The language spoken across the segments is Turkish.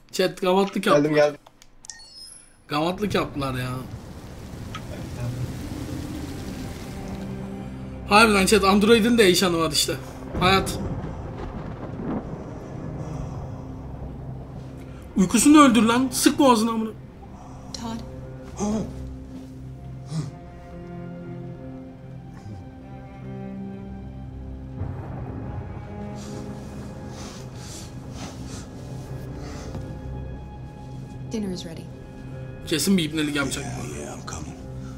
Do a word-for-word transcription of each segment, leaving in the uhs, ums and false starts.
Chat gavatlık yaptılar. Geldim geldim. Gavatlık yaptılar ya. Harbiden chat, Android'in de eşanı var işte. Hayat. Uykusunu öldür lan. Sık boğazını amına. Todd. Dinner is ready. Kesin bir ibnelik yapacak. Yeah, yeah, I'm coming.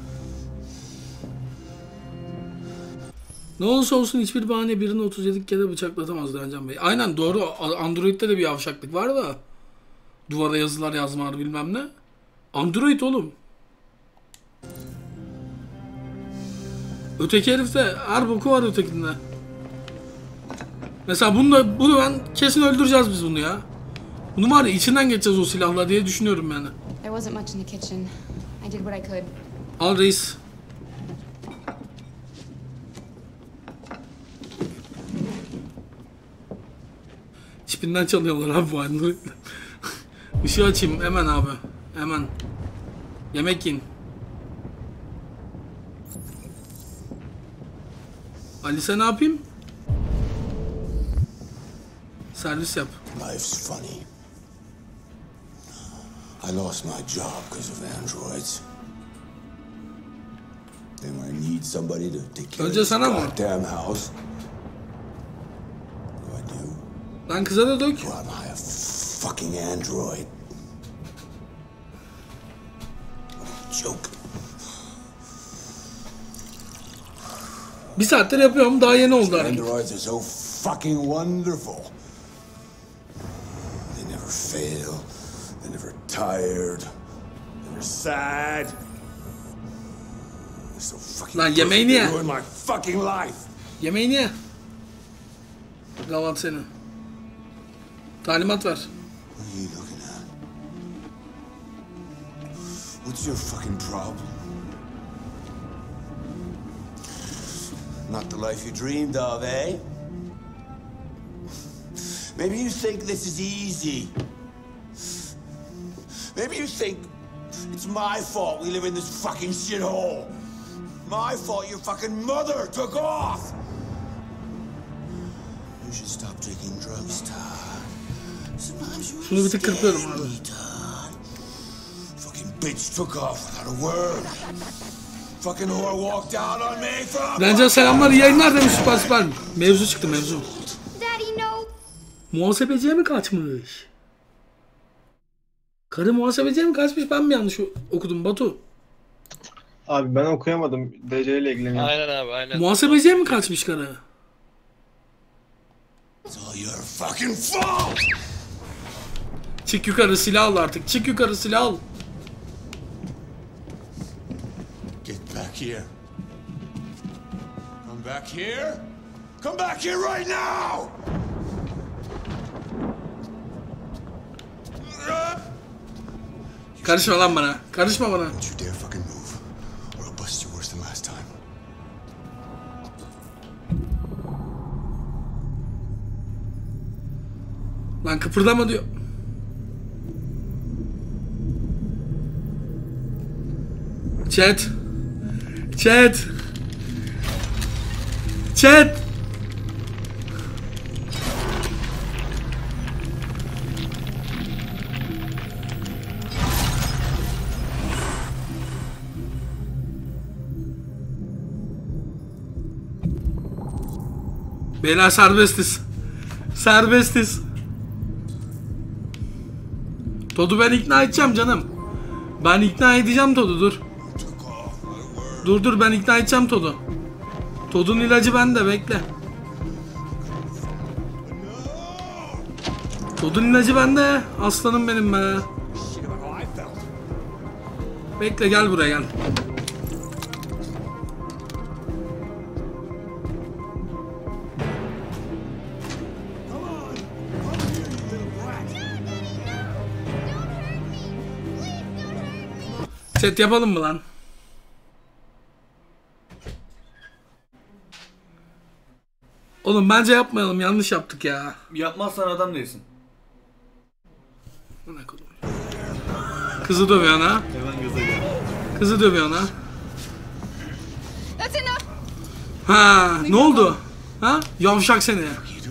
Ne olursa olsun hiçbir bahane birini otuz yedi kere bıçaklatamaz Ercan Bey. Aynen doğru. Android'de de bir yavşaklık var da. Duvara yazılar yazmalar bilmem ne. Android oğlum. Öteki herifte her boku var ötekinde. Mesela bunu da, bunu ben kesin öldüreceğiz biz bunu ya. Bunu var ya, içinden geçeceğiz o silahla diye düşünüyorum yani. There wasn't much in the kitchen. I did what I could. Al reis. Çipinden çalıyorlar abi bu Android'le. Işığı açayım hemen abi. Hemen. Yemek yiyin. Ali sen ne yapayım? Servis yap. Life's funny. I lost my job because of androids. Then when I need somebody to take care of Önce this sana mı? goddamn house, what do I do? Lan kıza da dök. Well, am I a fucking android? What a joke. Bir saattir yapıyorum, daha yeni oldu hareket. Androids are so fucking wonderful. They never fail. They're never tired. Never sad. They're so fucking Lan perfect, yemeğini they ye. ruin my fucking life. Yemeğini ye. Gavat senin. Talimat ver. What are you looking at? What's your fucking problem? Not the life you dreamed of, eh? Maybe you think this is easy. Maybe you think it's my fault we live in this fucking shithole. My fault your fucking mother took off. You should stop taking drugs, Todd. Sometimes you Şunu bir tık kırpıyorum abi. Todd. Fucking bitch took off without a word. Fucking whore walked out on me from... Bence selamlar, iyi yayınlar demiş süper süper. Mevzu çıktı mevzu. Daddy, no. Muhasebeciye mi kaçmış? Karı muhasebeciye mi kaçmış, ben mi yanlış okudum Batu? Abi ben okuyamadım. D C ile ilgileniyorum. Aynen abi aynen. Muhasebeciye mi kaçmış karı? It's all your fucking fault! Çık yukarı, silah al artık. Çık yukarı, silah al. Get back here. Come back here. Come back here right now! Karışma lan bana. Karışma bana. Don't you dare fucking move, or I'll bust you worse than last time. Lan kıpırdama diyor. Chat. Chat. Chat. Beyler serbestiz. Serbestiz. Todd'u ben ikna edeceğim canım. Ben ikna edeceğim Todd'u, dur. Dur dur ben ikna edeceğim Todd'u. Todd'un ilacı bende, bekle. Todd'un ilacı bende. Aslanım benim be. Bekle, gel buraya gel. Chat yapalım mı lan? Oğlum bence yapmayalım, yanlış yaptık ya. Yapmazsan adam değilsin. Ne kadar. Kızı dövüyor ana. Hemen göze geldi. Kızı dövüyor ana. That's enough. Ha, ne oldu? Ha? Yavşak seni.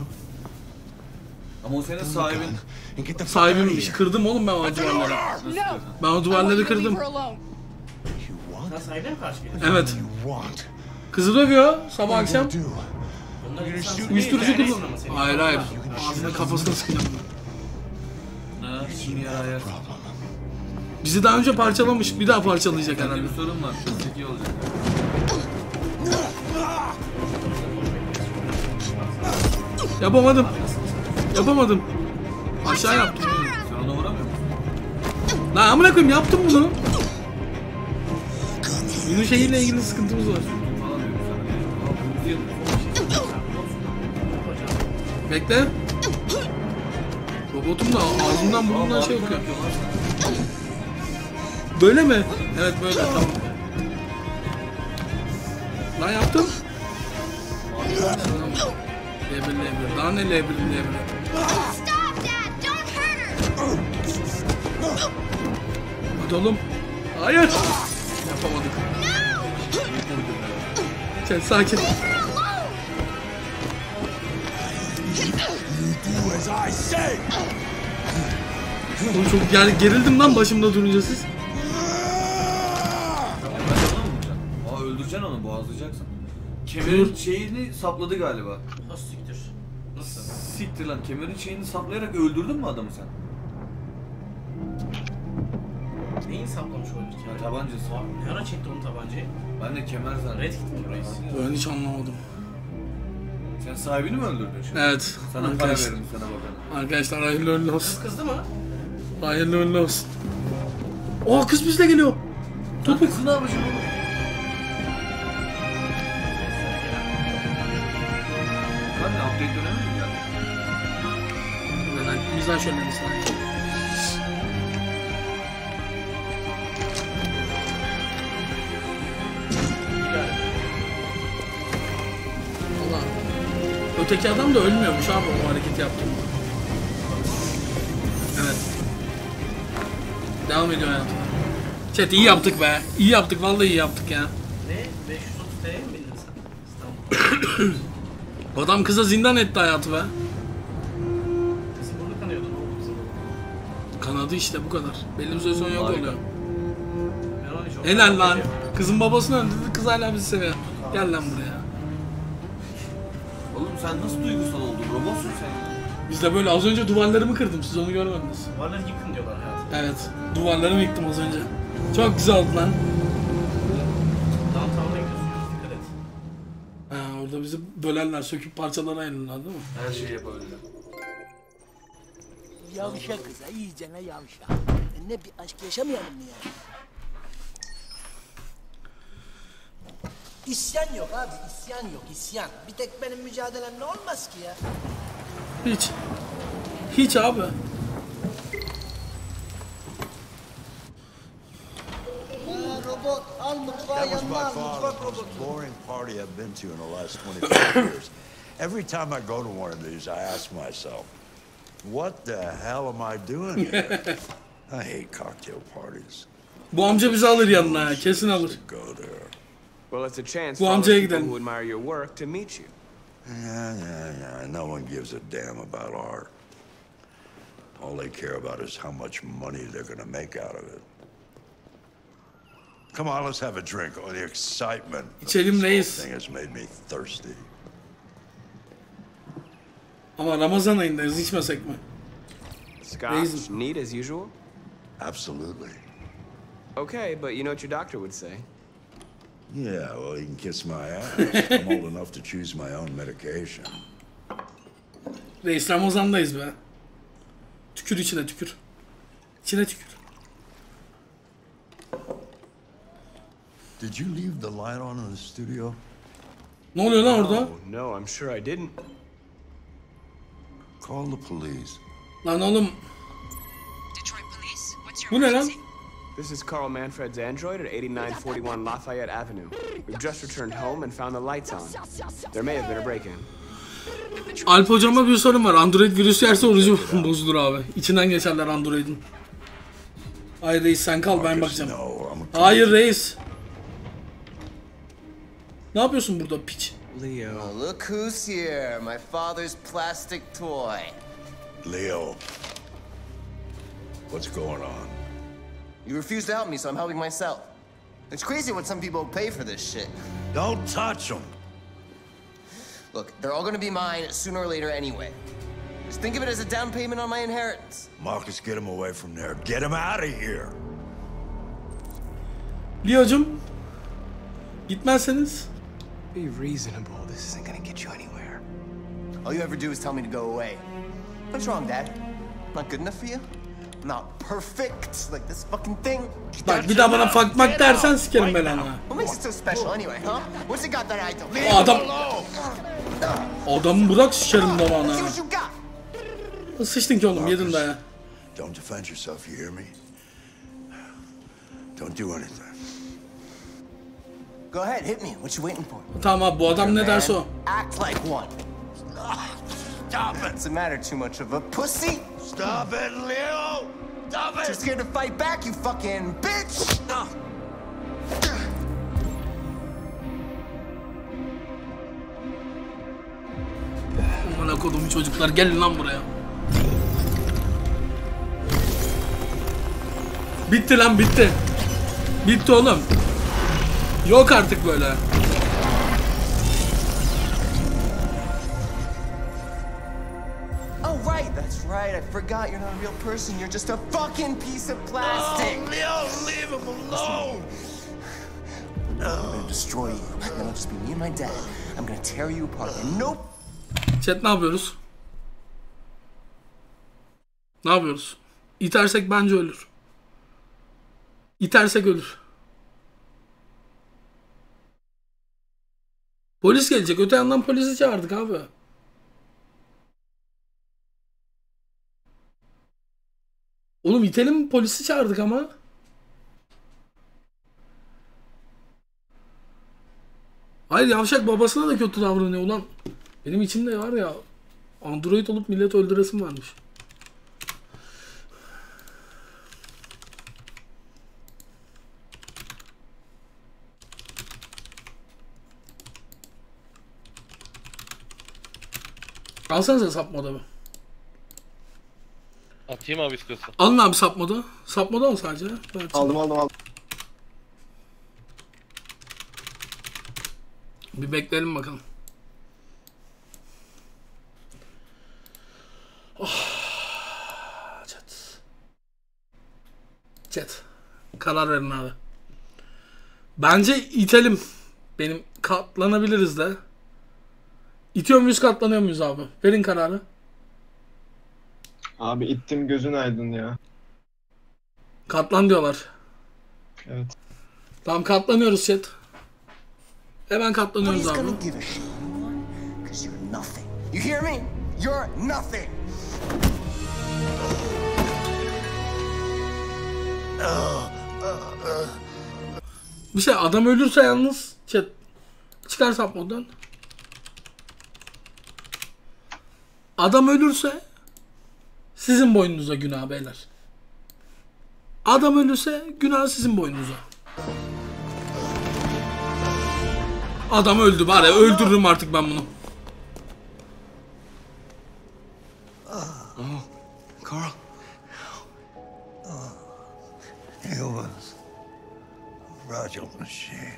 Ama o senin sahibin. And get the fuck out of Sahibimmiş. here. Kırdım oğlum ben o duvarları. No. Ben o duvarları kırdım. Her alone. You want? Sen sahibine mi karşı geliyorsun? Evet. You want? Kızı dövüyor sabah akşam. Do. Bunlar insan Uyuşturucu değil, kullan. ama senin. Hayır hayır. Ağzına kafasına sıkacağım. Ha, senior hayat. Bizi daha önce parçalamış. Bir daha parçalayacak Sende herhalde. bir sorun var. Zeki olacak. Yapamadım. Yapamadım. Aşağı yaptım. Sen ona vuramıyor musun? Lan amına koyayım yaptım bunu. Bunun şeyiyle ilgili sıkıntımız var. Falan diyorum sana. Aa, bu yıl. Bekle. Robotum da ağzından burnundan şey okuyor. Böyle mi? Evet böyle tamam. Lan yaptım. L bir L bir. Daha ne L bir L bir? Stop, Dad! Don't hurt her! Hadi oğlum. Hayır. Yapamadık. Sen sakin. Leave her alone! Do as I say. Oğlum çok yani gerildim lan başımda durunca siz. Ben de ona mı vuracaksın? Aa öldüreceksin onu, boğazlayacaksın. Kemerin şeyini sapladı galiba. Ha siktir. Nasıl? Siktir lan, kemerin şeyini saplayarak öldürdün mü adamı sen? Neyin saplamış olabilir ki? Ya tabancası. Abi, ne ara çekti onun tabancayı? Ben de kemer zannettim. Red Kit mi burayı? Ben hiç anlamadım. Sen sahibini mi öldürdün şimdi? Evet. Sana para Arkadaşlar, veririm sana bakalım. arkadaşlar hayırlı uğurlu olsun. Kızdı mı? Hayırlı uğurlu olsun. Aa kız bizle geliyor. Topuk. Kızı ne yapacaksın oğlum? Ben de update dönemi mi geldi? Neden? Bizden şöyle mesela. Allah. Öteki adam da ölmüyormuş abi o hareketi yaptığında. Evet. Devam ediyor hayatım. Chat iyi yaptık be. İyi yaptık vallahi iyi yaptık ya. Ne? beş yüz otuz T L'ye mi bindin sen? İstanbul. Adam kıza zindan etti hayatı be. Kızın burnu kanıyordu. Ne oldu kızın burnu? Kanadı işte bu kadar. Belli bir süre sonra yok Harika. oluyor. Ben onu hiç o Helal kadar lan. seviyorum. Kızın babasını öldürdü. Kız hala bizi seviyor. Gel lan buraya. Oğlum sen nasıl duygusal oldun? Robotsun sen. Biz de böyle az önce duvarlarımı kırdım. Siz onu görmediniz. Duvarları yıkın diyorlar hayatım. Evet. Duvarlarımı yıktım az önce. Çok güzel oldu lan. Downtown'a gidiyorsun ya. Dikkat et. Ha, orada bizi bölerler. Söküp parçalara ayırırlar değil mi? Her şeyi yapabilirim. Yavşa kıza iyicene yavşa. E ne bir aşk yaşamayalım mı ya? İsyan yok abi, isyan yok, isyan. Bir tek benim mücadelemle olmaz ki ya. Hiç. Hiç abi. Ha, robot, al mutfağı That was yanına by al, far mutfak the most robotu. boring party I've been to in the last twenty-five years. Every time I go to one of these, I ask myself, what the hell am I doing here? I hate cocktail parties. Bu amca bizi alır yanına. Kesin alır. Go there. Well, it's a chance Bu for all amcaya the people gidelim. who admire your work to meet you. Yeah, yeah, yeah. No one gives a damn about art. All they care about is how much money they're gonna make out of it. Come on, let's have a drink. Oh, the excitement of İçelim this whole reis. thing has made me thirsty. Ama Ramazan ayındayız. İçmesek mi? Scotch, Reason. neat as usual? Absolutely. Okay, but you know what your doctor would say. Yeah, well, he can kiss my ass. I'm old enough to choose my own medication. Reis Ramazan'dayız be. Tükür içine tükür. İçine tükür. Did you leave the light on in the studio? Ne oluyor lan orada? Oh, no, I'm sure I didn't. Call the police. Lan oğlum. Detroit Police, what's your Bu ne lan? emergency? This is Carl Manfred's android at eighty-nine forty-one Lafayette Avenue. We've just returned home and found the lights on. There may have been a break-in. Alp hocama bir sorun var. Android virüs yerse orucu bozulur abi. İçinden geçerler Android'in. Hayır reis sen kal ben bakacağım. Hayır reis. Ne yapıyorsun burada piç? Leo. Oh, look who's here. My father's plastic toy. Leo. What's going on? You refused to help me, so I'm helping myself. It's crazy what some people pay for this shit. Don't touch them. Look, they're all gonna be mine sooner or later anyway. Just think of it as a down payment on my inheritance. Marcus, get him away from there. Get him out of here. Leo'cum. Gitmezseniz. Be reasonable. This isn't gonna get you anywhere. All you ever do is tell me to go away. What's wrong, Dad? Not good enough for you? Not perfect like this fucking thing? Bak bir daha bana fakmak dersen sikerim ben ana. What makes it so special anyway, huh? What's it got that I don't? O adam... Adamı bırak sikerim See bana. what you got. Sıçtın ki oğlum yedin daya. Don't defend yourself, you hear me? Don't do anything. Go ahead, hit me. What you waiting for? Tamam abi bu adam ne derse o. Act like one. Stop it. Doesn't matter too much of a pussy. Stop it, Leo! Stop it! Too scared to fight back, you fucking bitch! Bana kodum çocuklar gelin lan buraya. Bitti lan bitti. Bitti oğlum. Yok artık böyle. Oh, right, that's right. I forgot you're not a real person. You're just a fucking piece of plastic. Oh, Leo, leave him alone! I'm gonna destroy you. Then it'll just be me and my dad. I'm gonna tear you apart. And nope. Chat ne yapıyoruz? Ne yapıyoruz? İtersek bence ölür. İtersek ölür. Polis gelecek. Öte yandan polisi çağırdık abi. Oğlum itelim polisi çağırdık ama. Hayır yavşak babasına da kötü davranıyor ulan. Benim içimde var ya Android olup millet öldüresim varmış. Alsanıza sap modu. Atayım abi istiyorsan. Alın abi sap modu. Sap modu al sadece. Evet. Aldım aldım aldım. Bir bekleyelim bakalım. Oh. Chat. Chat. Karar verin abi. Bence itelim. Benim katlanabiliriz de. İtiyor muyuz katlanıyor muyuz abi? Verin kararı. Abi ittim gözün aydın ya. Katlan diyorlar. Evet. Tamam katlanıyoruz chat. Hemen katlanıyoruz abi. Nobody's gonna give a shit anymore, 'cause you're nothing. You hear me? You're nothing. Bir şey adam ölürse yalnız chat çıkar sap moddan. Adam ölürse sizin boynunuza günah beyler. Adam ölürse günah sizin boynunuza. Adam öldü bari öldürürüm artık ben bunu. Oh, Carl. Oh, he was fragile machine.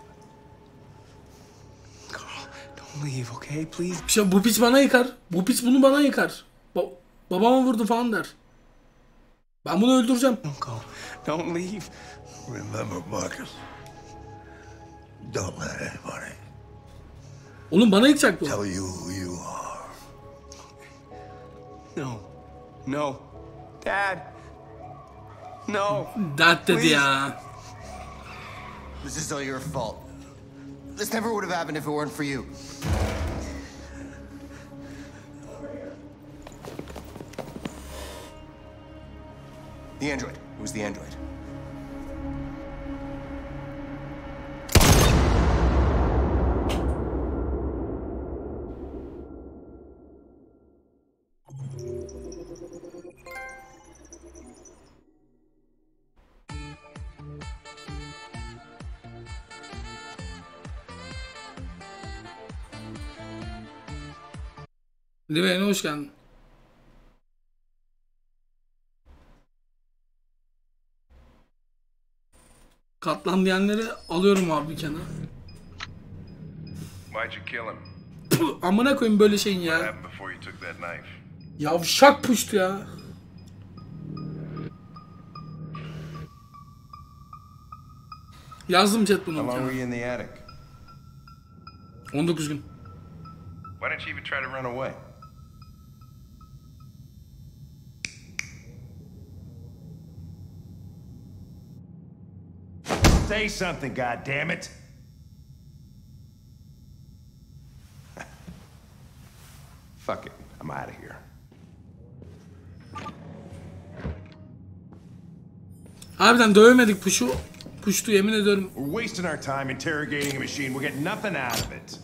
Carl, don't leave, okay? Please. Bir şey, bu piç bana yıkar. Bu piç bunu bana yıkar. Ba babama vurdu falan der. Ben bunu öldüreceğim. Don't go. Don't leave. Remember, Marcus. Don't let anybody Oğlum bana yıkacak bu. tell you who you are. No. No. Dad. No. Dad dedi Please. ya. This is all your fault. This never would have happened if it weren't for you. The android. It was the android. Live'ye hoş geldin. Katlan diyenleri alıyorum abi bir kenara. Why'd you kill him? Puh, amına koyayım böyle şeyin What ya. happened before you took that knife? Yavşak puştu ya. Yazdım chat bunu. How long were you in the attic? on dokuz gün. Why didn't you even try to run away? Say something, goddammit! Fuck it, I'm out of here. Harbiden dövemedik puşu. Puştu yemin ediyorum. We're wasting our time interrogating a machine. We'll get nothing out of it.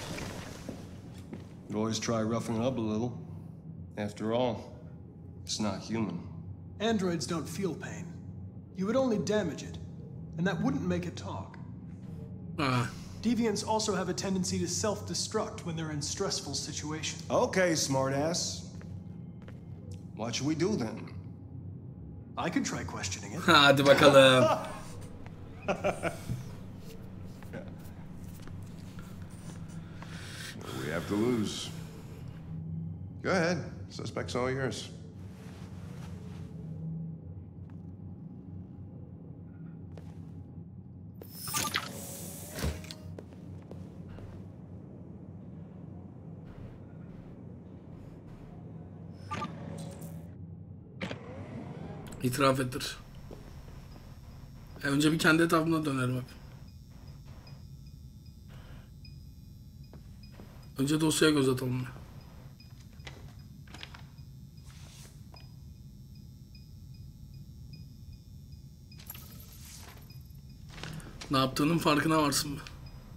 You always try roughing it up a little. After all, it's not human. Androids don't feel pain. You would only damage it, and that wouldn't make it talk. Ah. Deviants also have a tendency to self-destruct when they're in stressful situations. Okay, smartass. What should we do then? I could try questioning it. Hadi bakalım. We have to lose. Go ahead. Suspect's all yours. İtiraf ettir. E önce bir kendi etrafına dönerim bak. Önce dosyaya göz atalım. Ne yaptığının farkına varsın mı?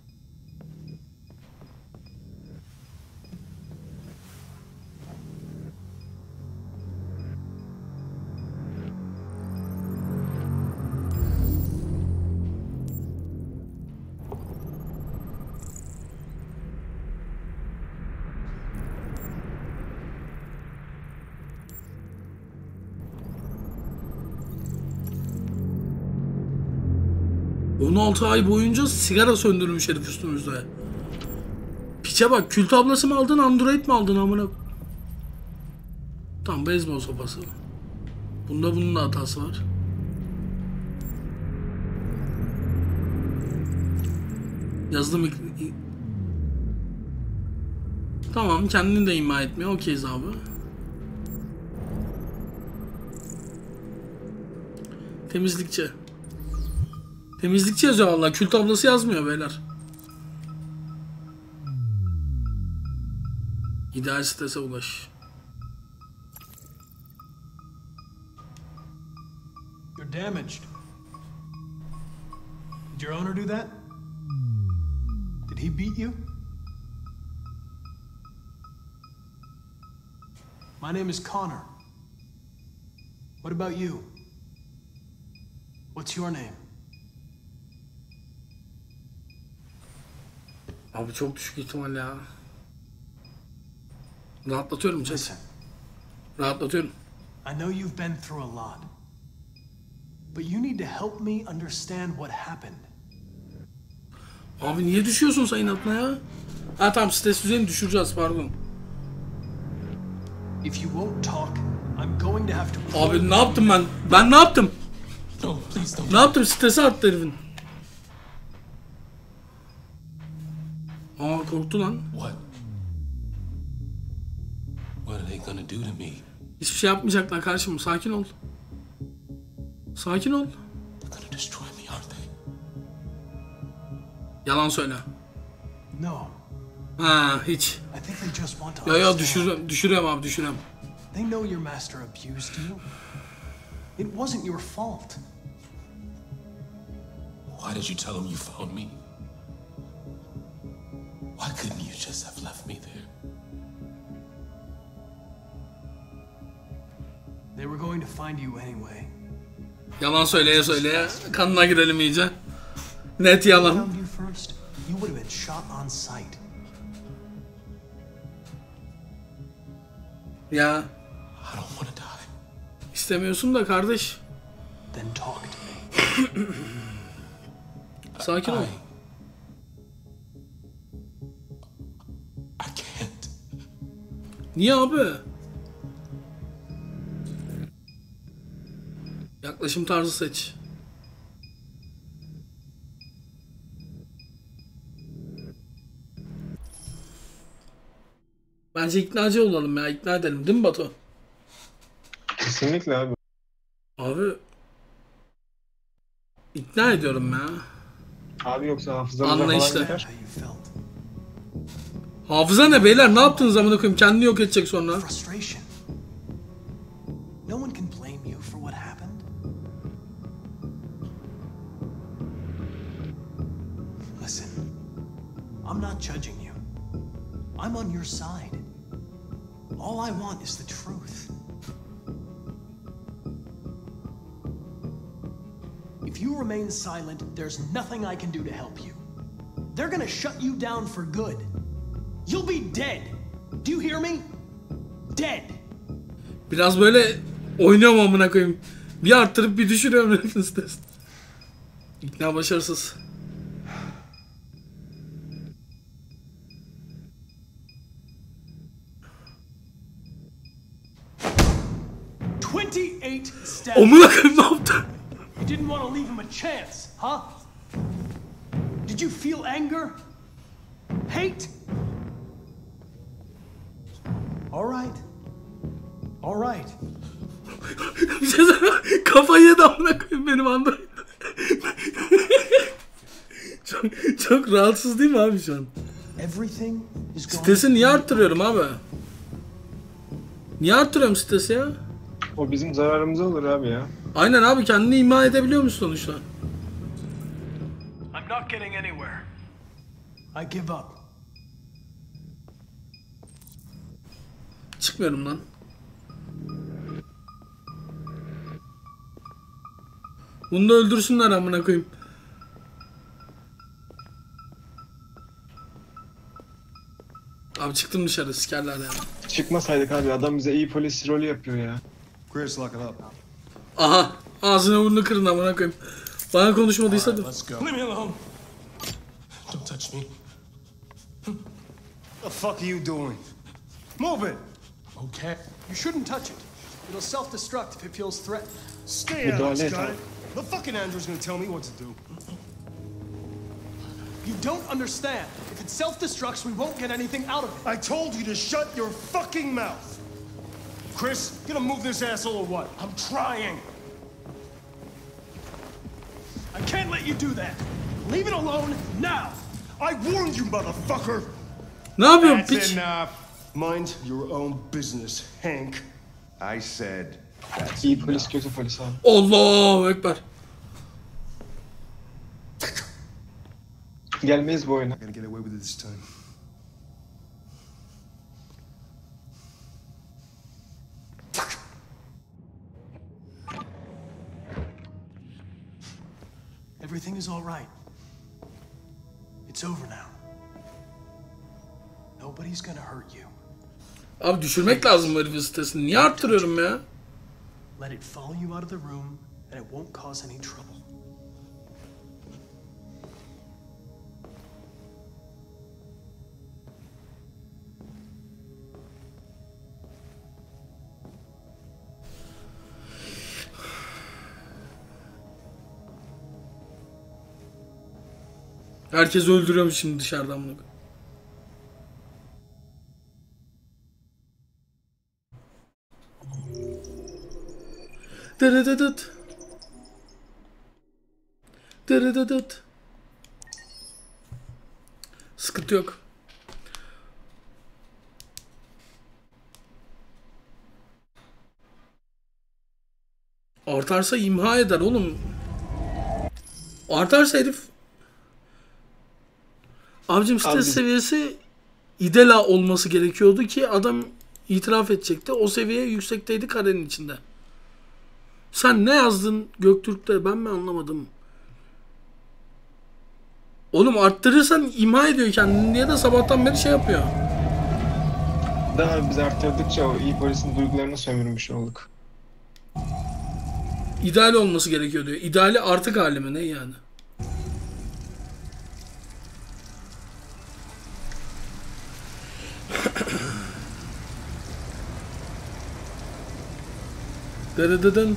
on altı ay boyunca sigara söndürmüş herif üstümüzde. Piçe bak, kül tablası mı aldın, Android mi aldın amına? Tam beyzbol sopası. Bunda bunun da hatası var. Yazdım. Tamam, kendini de ima etmiyor. Okeyiz abi. Temizlikçi. Temizlikçi yazıyor vallahi. Kül tablası yazmıyor beyler. İdeal strese ulaş. You're damaged. Did your owner do that? Did he beat you? My name is Connor. What about you? What's your name? Abi çok düşük ihtimal ya. Rahatlatıyorum chat. Rahatlatıyorum. I know you've been through a lot. But you need to help me understand what happened. Abi niye düşüyorsun sen inatla ya? Ha tamam, stres düzeyini düşüreceğiz, pardon. If you won't talk, I'm going to have to... Abi ne yaptım ben? Ben ne yaptım? Ne yaptım? Stresi arttı herifin. Aa korktu lan. What? What are they gonna do to me? Hiçbir şey yapmayacaklar kardeşim. Sakin ol. Sakin ol. They're gonna destroy me, aren't they? Yalan söyle. No. Ha hiç. I think they just want to Ya ya understand. düşürüyorum, düşürüyorum abi, düşürüyorum. They know your master abused you. It wasn't your fault. Why did you tell them you found me? Why couldn't you just have left me there? They were going to find you anyway. Yalan söyleye söyleye kanına girelim iyice. Net yalan. Found you first, you would have been shot on sight. Ya. I don't want to die. İstemiyorsun da kardeş. Then talk to me. Sakin ol. I, I can't. Niye abi? Yaklaşım tarzı seç. Bence iknacı olalım ya. İkna edelim değil mi Batu? Kesinlikle abi. Abi ikna ediyorum ya. Abi yoksa hafızamıza Anlayışla. falan gider. Hafıza ne beyler? Ne yaptınız amına koyayım? Kendini yok edecek sonra. Frustration. No one can blame you for what happened. Listen, I'm not judging you. I'm on your side. All I want is the truth. If you remain silent, there's nothing I can do to help you. They're gonna shut you down for good. You'll be dead. Do you hear me? Dead. Biraz böyle oynuyorum amına koyayım. Bir arttırıp bir düşürüyorum nefes test. İkna başarısız. twenty-eight steps. Amına koyayım ne yaptı? You didn't want to leave him a chance, huh? Did you feel anger? Hate? All right. All right. Bir şey söyleyeyim. Kafayı yedi amına koyayım benim Android. çok, çok rahatsız değil mi abi şu an? Everything is going. Stresi niye arttırıyorum abi? Niye arttırıyorum stresi ya? O bizim zararımıza olur abi ya. Aynen abi, kendini ima edebiliyor musun sonuçta? I'm not getting anywhere. I give up. Çıkmıyorum lan. Bunu da öldürsünler amına koyayım. Abi çıktım dışarı, sikerler ya. Çıkmasaydık abi, adam bize iyi polis rolü yapıyor ya. Chris, lock it up. Aha, ağzını burnunu kırın amına koyayım. Bana konuşmadıysa da. Let's go. Leave me alone. Don't touch me. What the fuck are you doing? Move it. Okay. You shouldn't touch it. It'll self-destruct if it feels threatened. Stay out, Müdahale et Scott. abi. The fucking Andrew's gonna tell me what to do. You don't understand. If it self-destructs, we won't get anything out of it. I told you to shut your fucking mouth. Chris, gonna move this asshole or what? I'm trying. I can't let you do that. Leave it alone now. I warned you, motherfucker. Ne yapıyorsun That's piç? enough. Mind your own business, Hank. I said that's İyi polis, kötü polis abi. Allahu Ekber. Gelmeyiz bu oyuna. I'm gonna get away with it this time. Everything is all right. It's over now. Nobody's gonna hurt you. Abi düşürmek lazım bu herifin stresini. Niye arttırıyorum ya? Let it follow you out of the room, and it won't cause any trouble. Herkes öldürüyorum şimdi dışarıdan bunu. Dırıdıdıt. Dırıdıdıt. Sıkıntı yok. Artarsa imha eder oğlum. Artarsa herif. Abicim stres Abi- seviyesi idela olması gerekiyordu ki adam itiraf edecekti. O seviye yüksekteydi karenin içinde. Sen ne yazdın Göktürk'te, ben mi anlamadım? Oğlum arttırırsan imha ediyor kendini diye de sabahtan beri şey yapıyor. Neden abi biz arttırdıkça o iyi polisin duygularını sömürmüş olduk. İdeal olması gerekiyor diyor. İdeali artık hali mi ne yani? Dırıdıdın.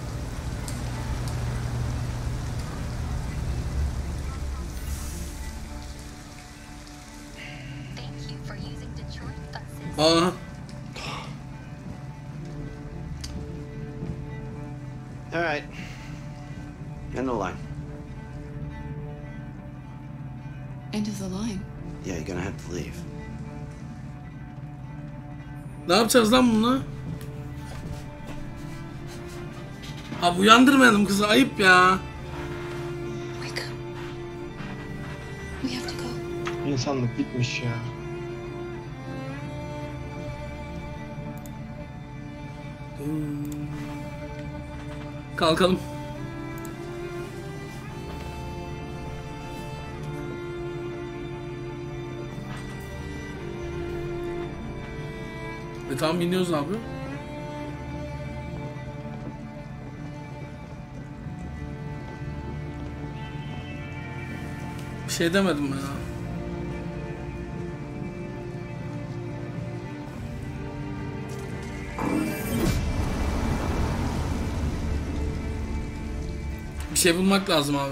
Aa. All right. End the line. End of the line. Yeah, you're gonna have to leave. Ne yapacağız lan bununla? Abi uyandırmayalım kızı, ayıp ya. We have to go. İnsanlık bitmiş ya. Kalkalım. E tamam, biniyoruz abi. Bir şey demedim ben ha. Bir şey bulmak lazım abi.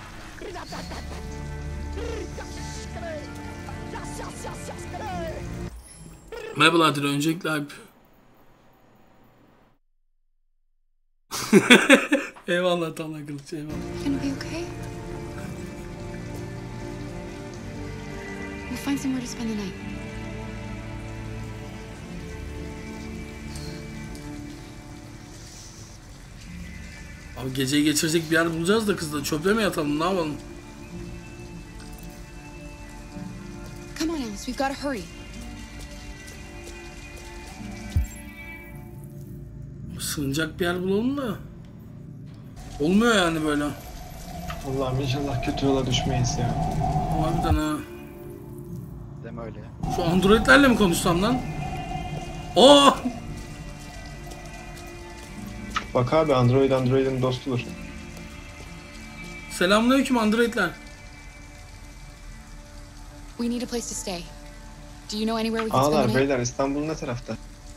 Merhaba Adil, öncelikle abi. Eyvallah Talha Kılıç, eyvallah. Gonna be okay? We'll find somewhere to spend the night. Abi geceyi geçirecek bir yer bulacağız da kızla. Çöple mi yatalım, ne yapalım? Come on, Alice, we've got to hurry. Sığınacak bir yer bulalım da. Olmuyor yani böyle. Allah'ım inşallah kötü yola düşmeyiz ya. Harbiden ha. Deme öyle. Şu androidlerle mi konuşsam lan? Aa! Bak abi, Android Android'in dostudur. Selamünaleyküm androidler. We need a place to stay. Do you know anywhere we can spend the Ağlar night? beyler, İstanbul ne tarafta?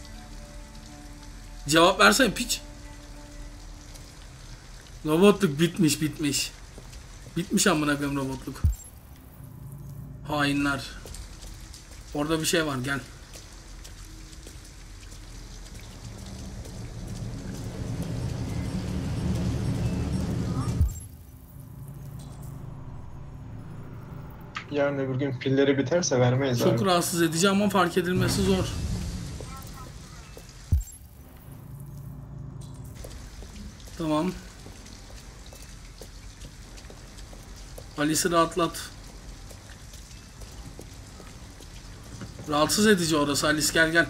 Cevap versene piç. Robotluk bitmiş bitmiş. Bitmiş amına koyayım robotluk. Hainler. Orada bir şey var, gel. Yarın öbür gün pilleri biterse vermeyiz Çok abi. rahatsız edici ama fark edilmesi zor. Tamam. Alice'i rahatlat. Rahatsız edici orası Alice, gel gel.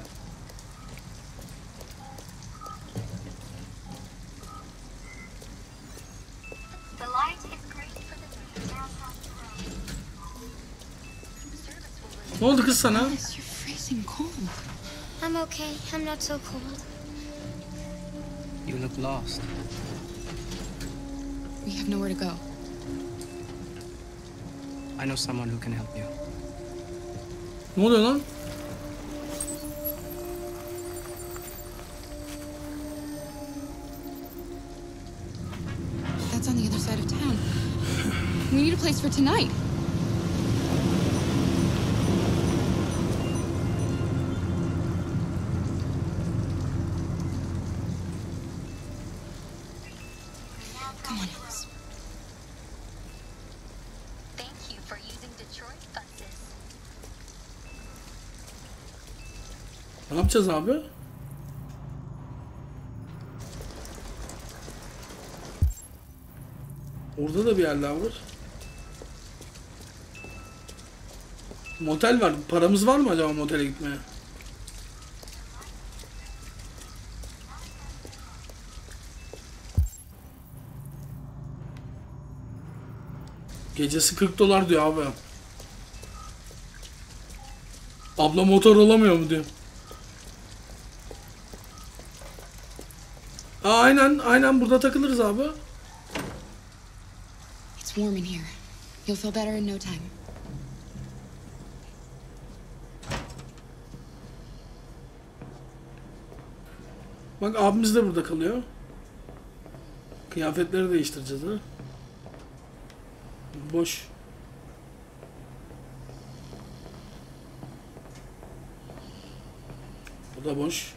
Ne oldu kız sana? Alice, you're freezing cold. I'm okay. I'm not so cold. You look lost. We have nowhere to go. I know someone who can help you. Ne oluyor lan? That's on the other side of town. We need a place for tonight. Come on, Alice. Thank you for using Detroit buses. Ne yapacağız abi? Orada da bir yerler var. Motel var. Paramız var mı acaba motele gitmeye? Gecesi kırk dolar diyor abi. Abla motor olamıyor mu diyor. Aa, aynen aynen burada takılırız abi. It's warm in here. You'll feel better in no time. Bak abimiz de burada kalıyor. Kıyafetleri değiştireceğiz ha. Boş. Bu da boş.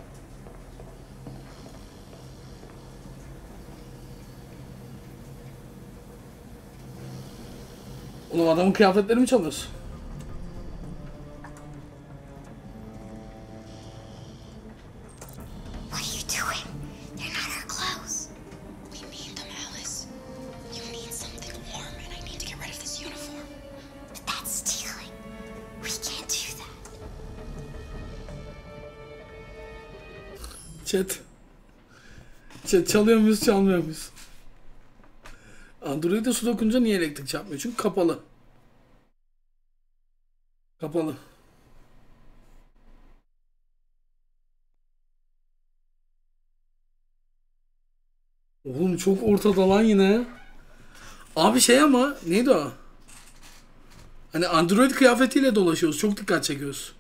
Oğlum adamın kıyafetlerini mi çalıyorsun? What are you doing? They're not our clothes. We need them, Alice. You need something warm, and I need to get rid of this uniform. But that's stealing. We can't do that. Chat. Chat çalıyor muyuz, çalmıyor muyuz? Android'e su dokunca niye elektrik çarpmıyor? Çünkü kapalı. Kapalı. Oğlum çok ortada lan yine. Abi şey ama neydi o? Hani Android kıyafetiyle dolaşıyoruz. Çok dikkat çekiyoruz.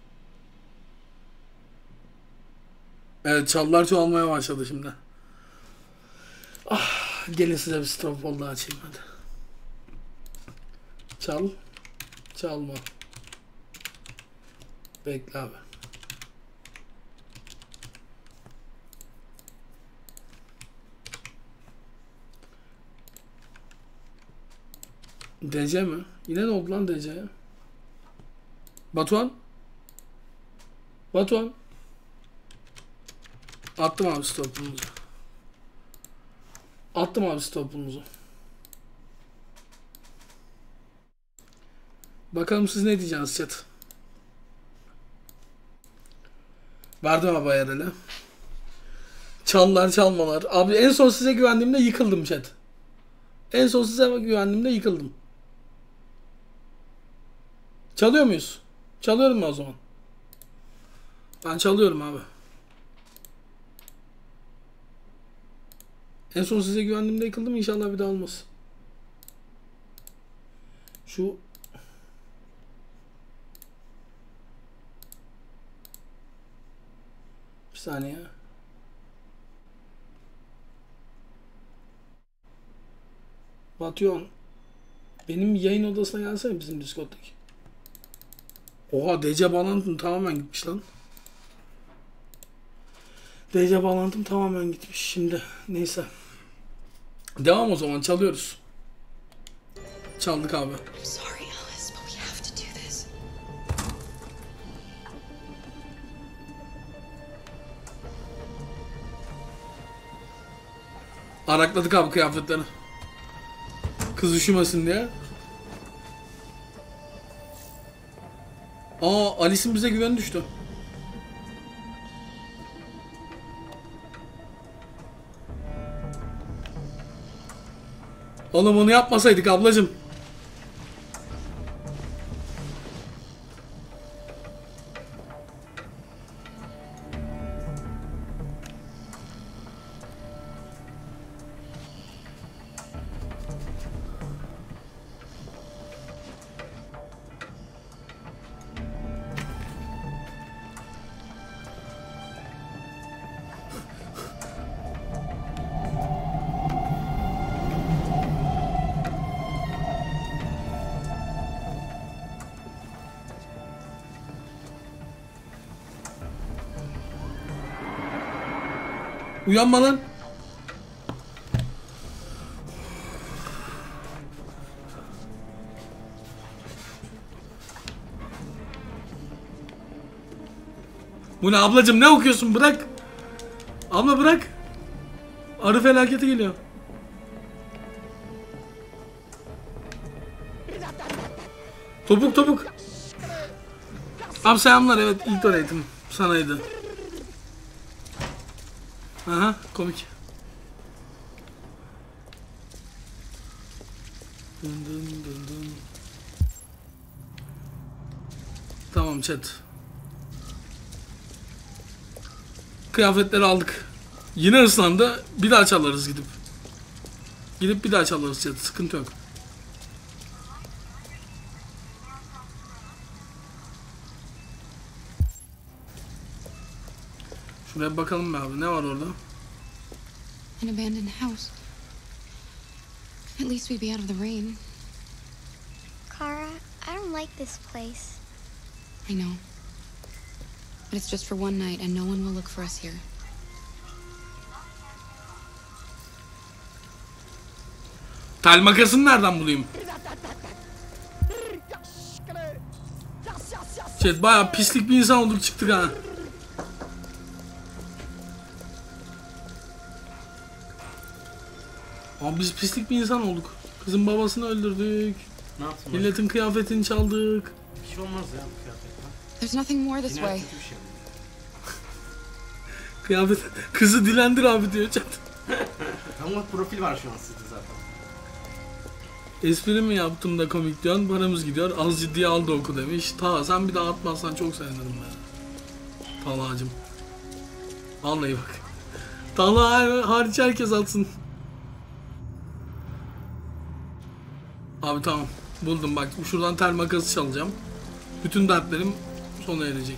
Evet, çallar çoğalmaya başladı şimdi. Ah, gelin size bir Stropol daha açayım hadi. Çal. Çalma. Bekle abi. D C mi? Yine ne oldu lan D C'ye? Batuhan? Batuhan? Attım abi stopumuzu. Attım abi stopumuzu. Bakalım siz ne diyeceksiniz chat. Verdim abi ayarıyla. Çallar çalmalar. Abi en son size güvendiğimde yıkıldım chat. En son size güvendiğimde yıkıldım. Çalıyor muyuz? Çalıyorum mu o zaman? Ben çalıyorum abi. En son size güvendiğimde yıkıldım. İnşallah bir daha olmaz. Şu bir saniye. Batyon. Benim yayın odasına gelsene bizim Discord'daki. Oha D C bağlantım tamamen gitmiş lan. D C bağlantım tamamen gitmiş şimdi. Neyse. Devam o zaman, çalıyoruz. Çaldık abi. I'm sorry, Alice, but we have to do this. Arakladık abi kıyafetleri. Kız üşümesin diye. Aa, Alice'in bize güveni düştü. Oğlum onu yapmasaydık ablacım. Uyanma lan. Bu ne ablacım, ne okuyorsun, bırak. Abla bırak. Arı felaketi geliyor. Topuk topuk. Abi selamlar, evet ilk donate'im sanaydı. Aha, komik. Dın dın dın dın. Tamam chat. Kıyafetleri aldık. Yine ıslandı. Bir daha çalarız gidip. Gidip bir daha çalarız chat. Sıkıntı yok. Şuraya bakalım be abi. Ne var orada? An abandoned house. At least we'd be out of the rain. Kara, I don't like this place. I know. But it's just for one night and no one will look for us here. Tel makasını nereden bulayım? Chat bayağı pislik bir insan olduk çıktık ha. Abi biz pislik bir insan olduk. Kızın babasını öldürdük. Ne yaptın? Milletin kıyafetini çaldık. Bir şey olmaz ya bu kıyafetle. There's nothing more this Yine way. kötü bir şey. Kıyafet. Kızı dilendir abi diyor chat. Ama profil var şu an sizde zaten. Espri mi yaptım da komik diyorsun, paramız gidiyor, az ciddiye al da oku demiş. Ta sen bir daha atmazsan çok sevinirim ben. Talha'cım. Vallahi bak. Talha hariç herkes atsın. Abi tamam. Buldum bak. Şuradan tel makası çalacağım. Bütün dertlerim sona erecek.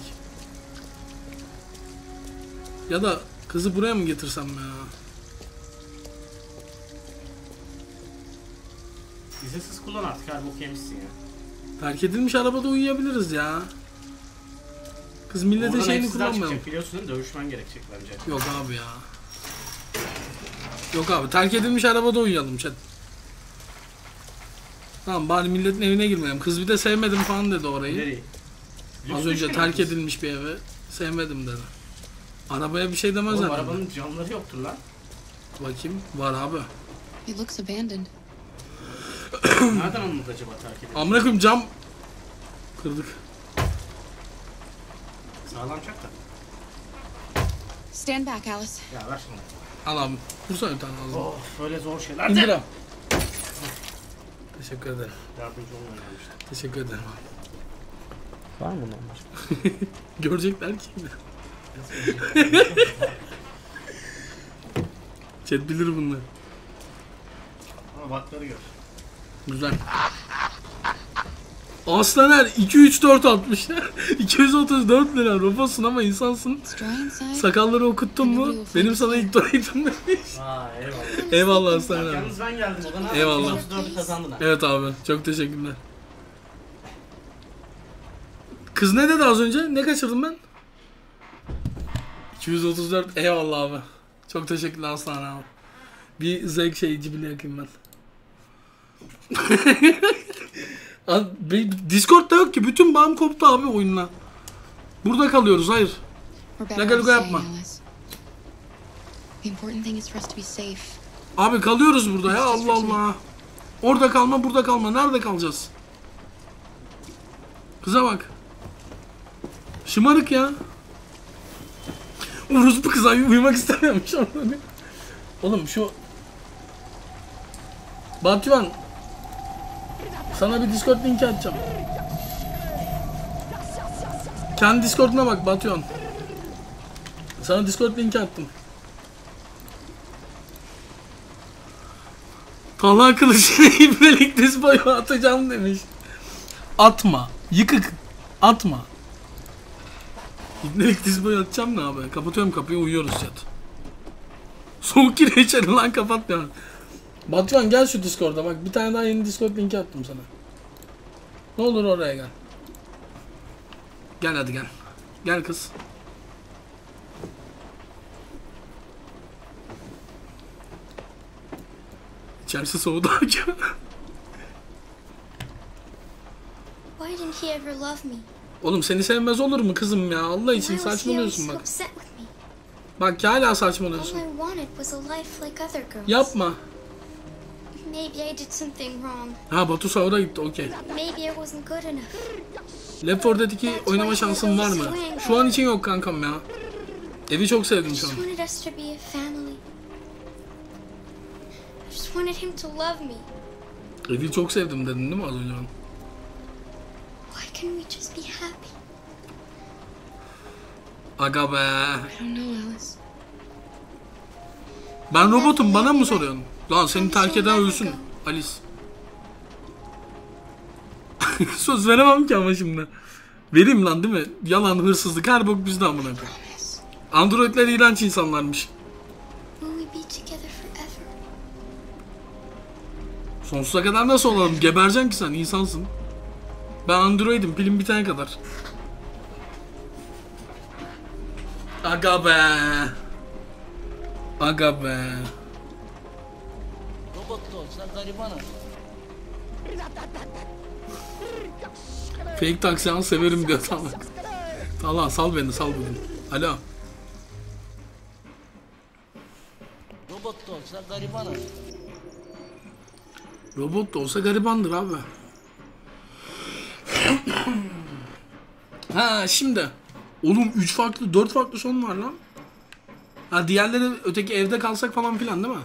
Ya da kızı buraya mı getirsem ya? İzinsiz kullan artık, her bok yemişsin ya. Terk edilmiş arabada uyuyabiliriz ya. Kız milletin Oradan şeyini hepsinden kullanmayalım. çıkacak, biliyorsun değil mi? Dövüşmen gerekecek bence. Yok abi ya. Yok abi terk edilmiş arabada uyuyalım chat. Tamam bari milletin evine girmeyelim. Kız bir de sevmedim falan dedi orayı. Nereye? Az önce terk edilmiş bir eve sevmedim dedi. Arabaya bir şey demez Oğlum herhalde. arabanın camları yoktur lan. Bakayım var abi. It looks abandoned. Nereden anladı acaba terk edilmiş? Amına koyayım cam kırdık. Sağlam çak da. Stand back, Alice. Ya ver şunu. Al abi. Vursana bir tane ağzına. Of öyle zor şeyler İndir de. abi. Teşekkür ederim. Yardımcı olmaya gelmiştim. Teşekkür ederim abi. Var mı bundan başka? Görecekler ki. Chat bilir bunları. Ama bakları gör. Güzel. Aslaner iki üç dört atmış. iki yüz otuz dört lira. Robotsun ama insansın. Sakalları okuttun mu? Benim sana ilk donate'im demiş. Aa eyvallah. Eyvallah Aslaner abi. Yalnız ben geldim o da. Eyvallah. otuz dördü kazandın ha. Evet abi. Çok teşekkürler. Kız ne dedi az önce? Ne kaçırdım ben? iki yüz otuz dört. Eyvallah abi. Çok teşekkürler Aslan abi. Bir zevk şeyi cibili yakayım ben. Discord'da yok ki. Bütün bağım koptu abi oyunla. Burada kalıyoruz. Hayır. Lagaluga yapma. Abi kalıyoruz burada ya. Allah Allah. Orada kalma, burada kalma. Nerede kalacağız? Kıza bak. Şımarık ya. Uruz bu kıza uyumak istemiyormuş. Oğlum şu Batuhan, sana bir Discord linki atacağım. Kendi Discord'una bak Batuhan. Sana Discord linki attım. Talha kılıcını ibrelik diz boyu atacağım demiş. Atma. Yıkık. Atma. İbnelik diz boyu atacağım ne abi? Kapatıyorum kapıyı, uyuyoruz chat. Soğuk giriyor içeri lan, kapatma. Batuhan gel şu Discord'a bak, bir tane daha yeni Discord linki attım sana. Ne olur oraya gel. Gel hadi gel. Gel kız. İçerisi soğudu acaba. Why didn't he ever love me? Oğlum seni sevmez olur mu kızım ya? Allah için Why was he saçmalıyorsun always so bak. upset with me? Bak hala All saçmalıyorsun. I wanted was a life like other girls. Yapma. Maybe I did something wrong. Ha Batu sahura gitti, okey. Maybe I wasn't good enough. Left four Dead iki oynama şansın var mı? Şu an için yok kankam ya. Evi çok sevdim I şu an. just wanted us to be a family. I just wanted him to love me. Evi çok sevdim dedin değil mi az önce ben? Why can't we just be happy? Aga be. I don't know, Alice. Ben robotum, bana mı soruyorsun? Lan seni terk eden ölsün Alice. Söz veremem ki ama şimdi. Vereyim lan değil mi? Yalan, hırsızlık, her bok bizde amına koyayım. Androidler iğrenç insanlarmış. Sonsuza kadar nasıl olalım? Gebereceksin ki sen, insansın. Ben androidim, pilim bitene kadar. Aga be. Aga be. Robot da olsa garibanım. Fake taksiyanı severim diyor, tamam. Tamam sal beni, sal bugün. Alo. Robot da olsa garibanım. Robot da olsa garibandır abi. Ha şimdi. Oğlum üç farklı, dört farklı son var lan. Ha diğerleri öteki evde kalsak falan filan değil mi?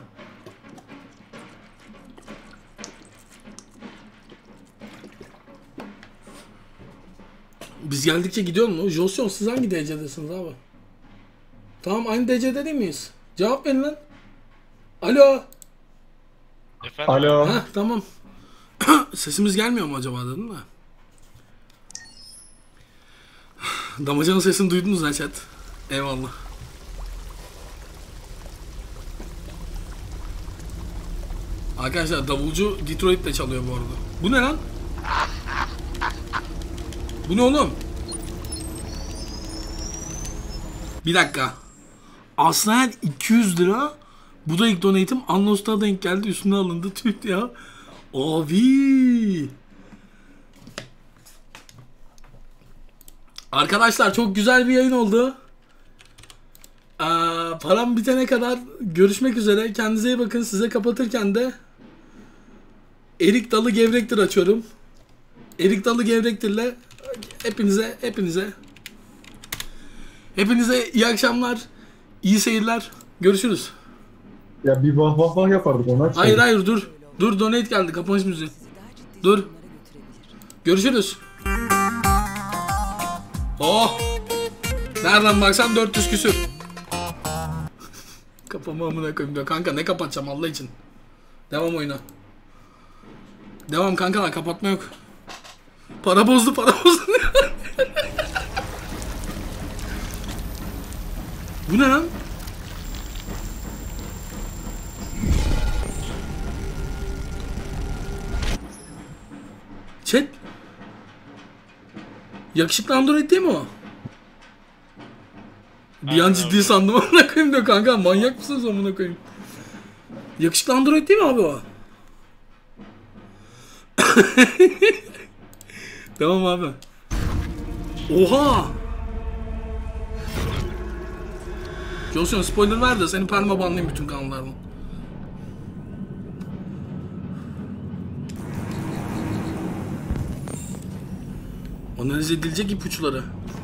Biz geldikçe gidiyor mu? Josyon siz hangi derecedesiniz abi? Tamam aynı derecede değil miyiz? Cevap verin lan. Alo. Efendim? Alo. Heh, tamam. Sesimiz gelmiyor mu acaba dedim de. Damacanın sesini duydunuz ha chat. Eyvallah. Arkadaşlar davulcu Detroit'te çalıyor bu arada. Bu ne lan? Bu ne oğlum? Bir dakika. Aslında iki yüz lira. Bu da ilk donate'im. Unlost'a denk geldi. Üstüne alındı. Tüt ya. Abi. Arkadaşlar çok güzel bir yayın oldu. Ee, param bitene kadar görüşmek üzere. Kendinize iyi bakın. Size kapatırken de Erik Dalı Gevrektir açıyorum. Erik Dalı Gevrektir'le hepinize hepinize hepinize iyi akşamlar, iyi seyirler. Görüşürüz. Ya bir vah vah vah yapardık ona. Hayır hayır dur. Dur donate geldi. Kapanış müziği. Dur. Görüşürüz. Oh. Nereden baksan dört yüz küsür. Kafamı amına koyayım diyor. Kanka ne kapatacağım Allah için. Devam oyuna. Devam kankalar, kapatma yok. Para bozdu, para bozdu. Bu ne lan? Chat. Yakışıklı android değil mi o? Bir an ciddi sandım amına koyayım diyor kanka. Manyak mısınız amına koyayım? Yakışıklı android değil mi abi o? Tamam abi. Oha! Johnson spoiler ver de seni perma banlayayım bütün kanallardan. Analiz edilecek ipuçları.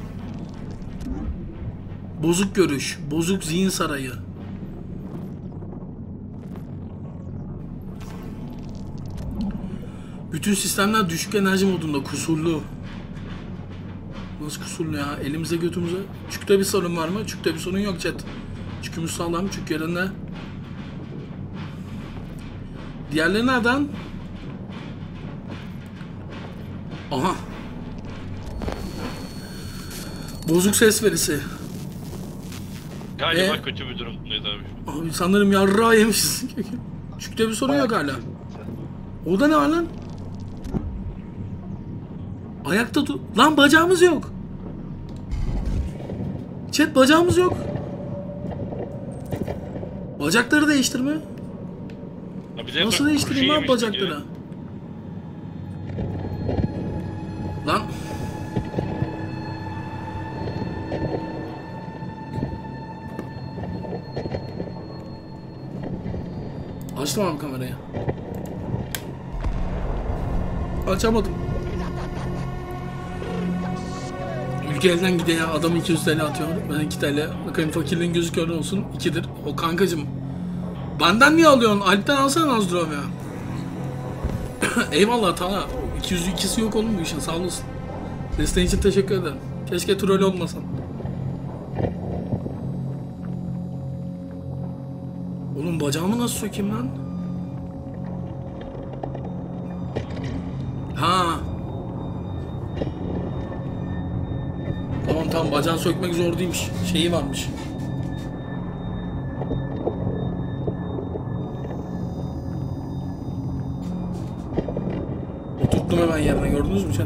Bozuk görüş, bozuk zihin sarayı. Bütün sistemler düşük enerji modunda, kusurlu. Nasıl kusurlu ya? Elimize götümüze. Çükte bir sorun var mı? Çükte bir sorun yok chat. Çükümüz sağlam, çük yerinde. Diğerleri nereden? Aha. Bozuk ses verisi. Galiba Ee? kötü bir durumdayız abi. Abi sanırım yarrağı yemişiz. Çükte bir sorun yok hala. O da ne var lan? Ayakta dur. Lan bacağımız yok. Chat bacağımız yok. Bacakları değiştirme. Nasıl değiştireyim lan bacakları? Lan. Açtım abi kamerayı. Açamadım. Ülke elden gidiyor ya. Adam iki yüz T L atıyor. Ben iki T L. Bakayım fakirliğin gözü kör olsun. ikidir. O kankacım. Benden niye alıyorsun? Alp'ten alsana Nazdrov ya. Eyvallah Tana. iki yüz ikisi yok oğlum bu işin. Sağ olasın. Desteğin için teşekkür ederim. Keşke troll olmasan. Oğlum bacağımı nasıl sökeyim lan? Ha. Tamam tamam, bacağını sökmek zor değilmiş. Şeyi varmış. Oturttum hemen yerine, gördünüz mü sen?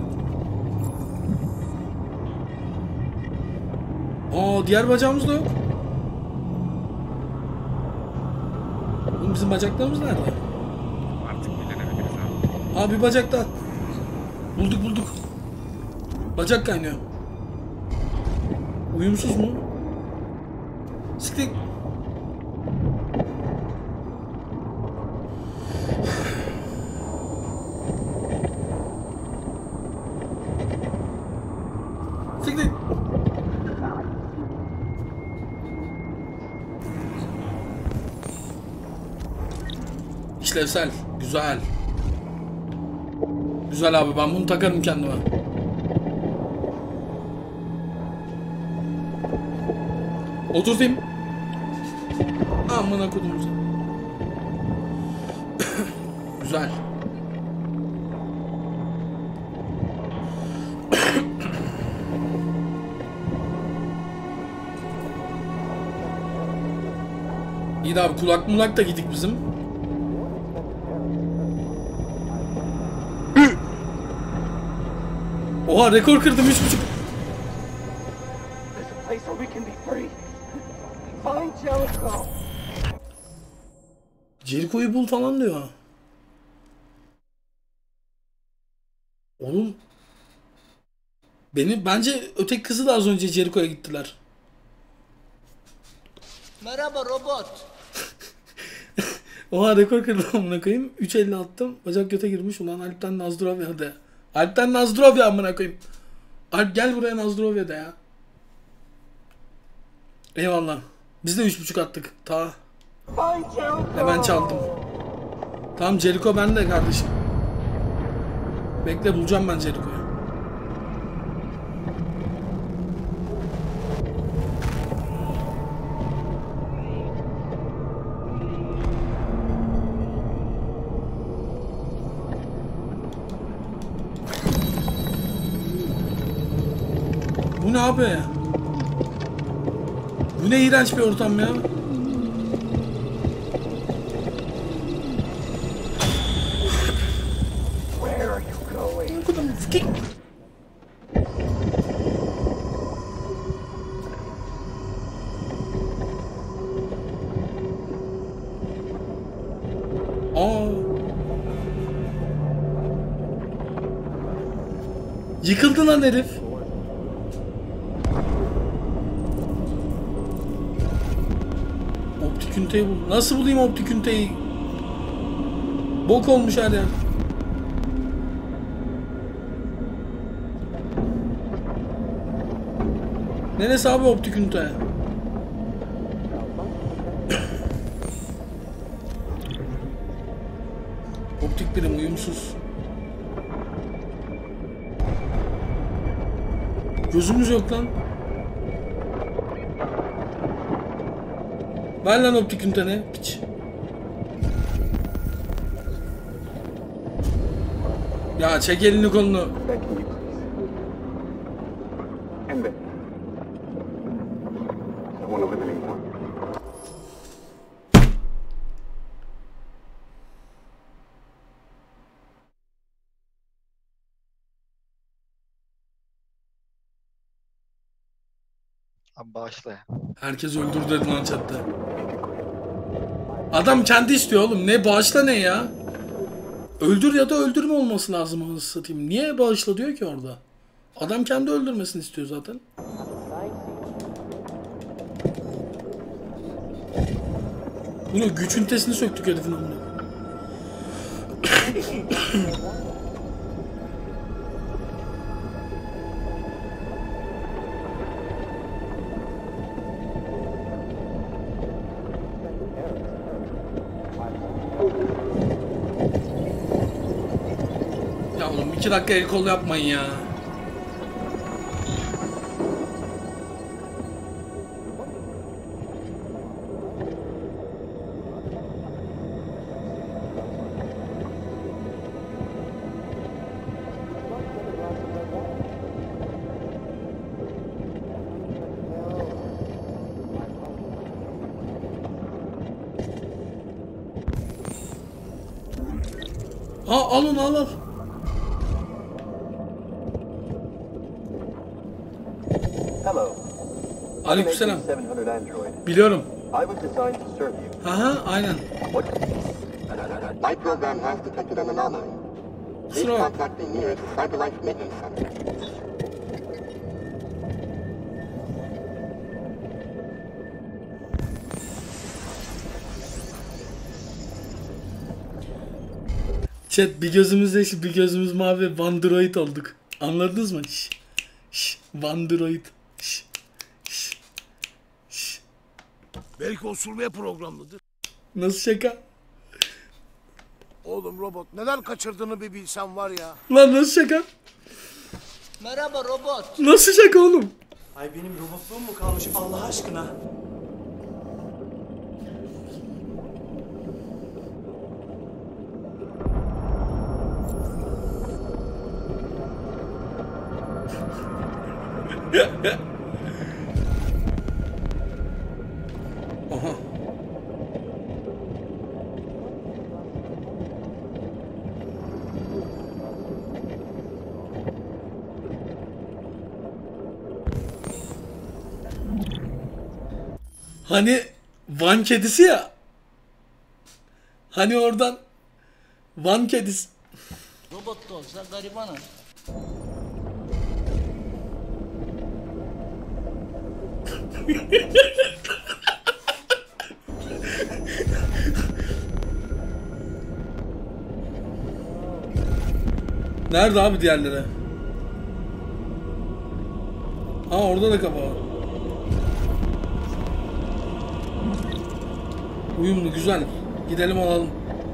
Aa, diğer bacağımız da yok. Oğlum bizim bacaklarımız nerede? Artık bilenebiliriz abi. Aa, bir bacak daha. Bulduk bulduk. Bacak kaynıyor. Uyumsuz mu? Siktik. Siktik. İşlevsel. Güzel. Güzel abi, ben bunu takarım kendime. Oturtayım. Amına kodumuza. Güzel. İyi de abi, kulak mulak da gidik bizim. Oha, rekor kırdım, üç buçuk. Jericho'yu bul falan diyor. Oğlum. Beni, bence öteki kızı da az önce Jericho'ya gittiler. Merhaba robot. Oha, rekor kırdım amına koyayım. üç elli attım. Bacak göte girmiş. Ulan Alp'ten Nazdrovya de. Alp'ten Nazdrovya amına koyayım. Alp gel buraya, Nazdrovya de ya. Eyvallah. Biz de üç buçuk attık. Ta. Hemen çaldım. Tamam, Jericho bende kardeşim. Bekle, bulacağım ben Jericho'yu. Bu ne abi? Bu ne iğrenç bir ortam ya. Aa. Yıkıldı lan herif. Optik üniteyi bul. Nasıl bulayım optik üniteyi? Bok olmuş her yer. Neresi abi optik ünite? Optik birim uyumsuz. Gözümüz yok lan. Ver lan optik üniteni. Piç. Ya çek elini kolunu. Abi bağışla ya. Herkes öldür dedi lan chatte. Adam kendi istiyor oğlum. Ne bağışla ne ya? Öldür ya da öldürme olması lazım, anasını satayım. Niye bağışla diyor ki orada? Adam kendi öldürmesini istiyor zaten. Bunu güç ünitesini söktük herifin önüne. Ya oğlum iki dakika el kol yapmayın ya. Aa al onu al al. Aleykümselam. Biliyorum. Aha aynen. My program has detected an anomaly. Please Kusura bak. contact the nearest CyberLife Maintenance Center. Chat bir gözümüz yeşil bir gözümüz mavi Vandroid olduk. Anladınız mı? Şş, şş, Vandroid. Şş, şş, şş. Belki osurmaya programlıdır. Nasıl şaka? Oğlum robot neler kaçırdığını bir bilsen var ya. Lan nasıl şaka? Merhaba robot. Nasıl şaka oğlum? Ay benim robotluğum mu kalmış Allah aşkına? Aha. Hani Van kedisi ya. Hani oradan Van kedisi. Robot da olsa garibanım. Nerede abi diğerleri? Aa orada da kafa var. Uyumlu güzel. Gidelim alalım.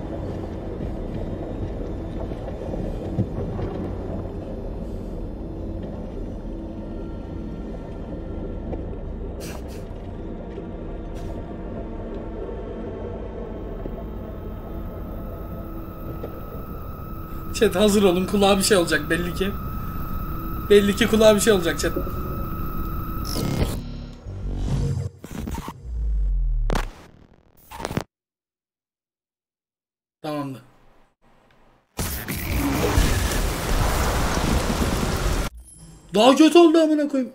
Chat hazır olun, kulağa bir şey olacak belli ki. Belli ki kulağa bir şey olacak chat. Tamamdır. Daha kötü oldu amına koyayım.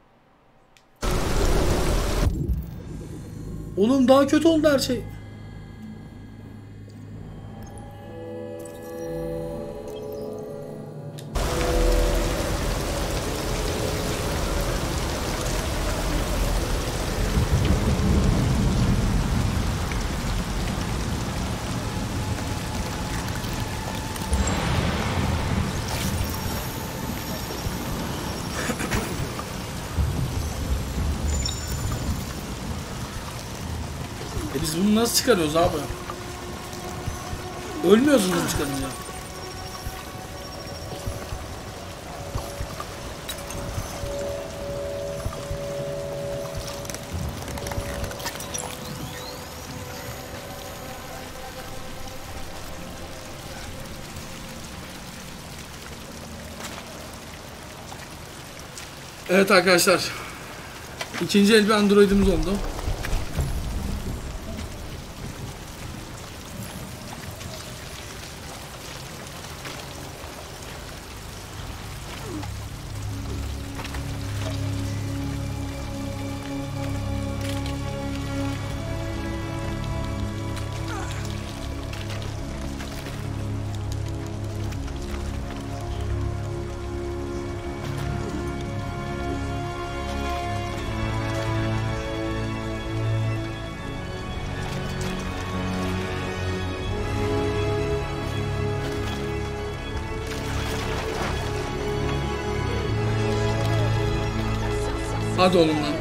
Oğlum daha kötü oldu her şey. E biz bunu nasıl çıkarıyoruz abi? Ölmüyoruz bunu çıkarınca. Evet arkadaşlar. İkinci el bir Android'imiz oldu. Hadi oğlum lan.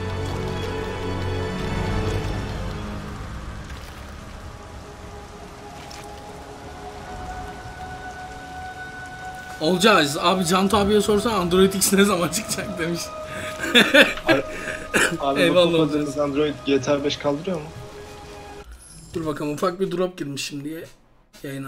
Olacağız. Abi Cantu abiye sorsan Android X ne zaman çıkacak demiş. Abi Eyvallah bakmadığınız Android G T A beş kaldırıyor mu? Dur bakalım, ufak bir drop girmiş şimdi yayına.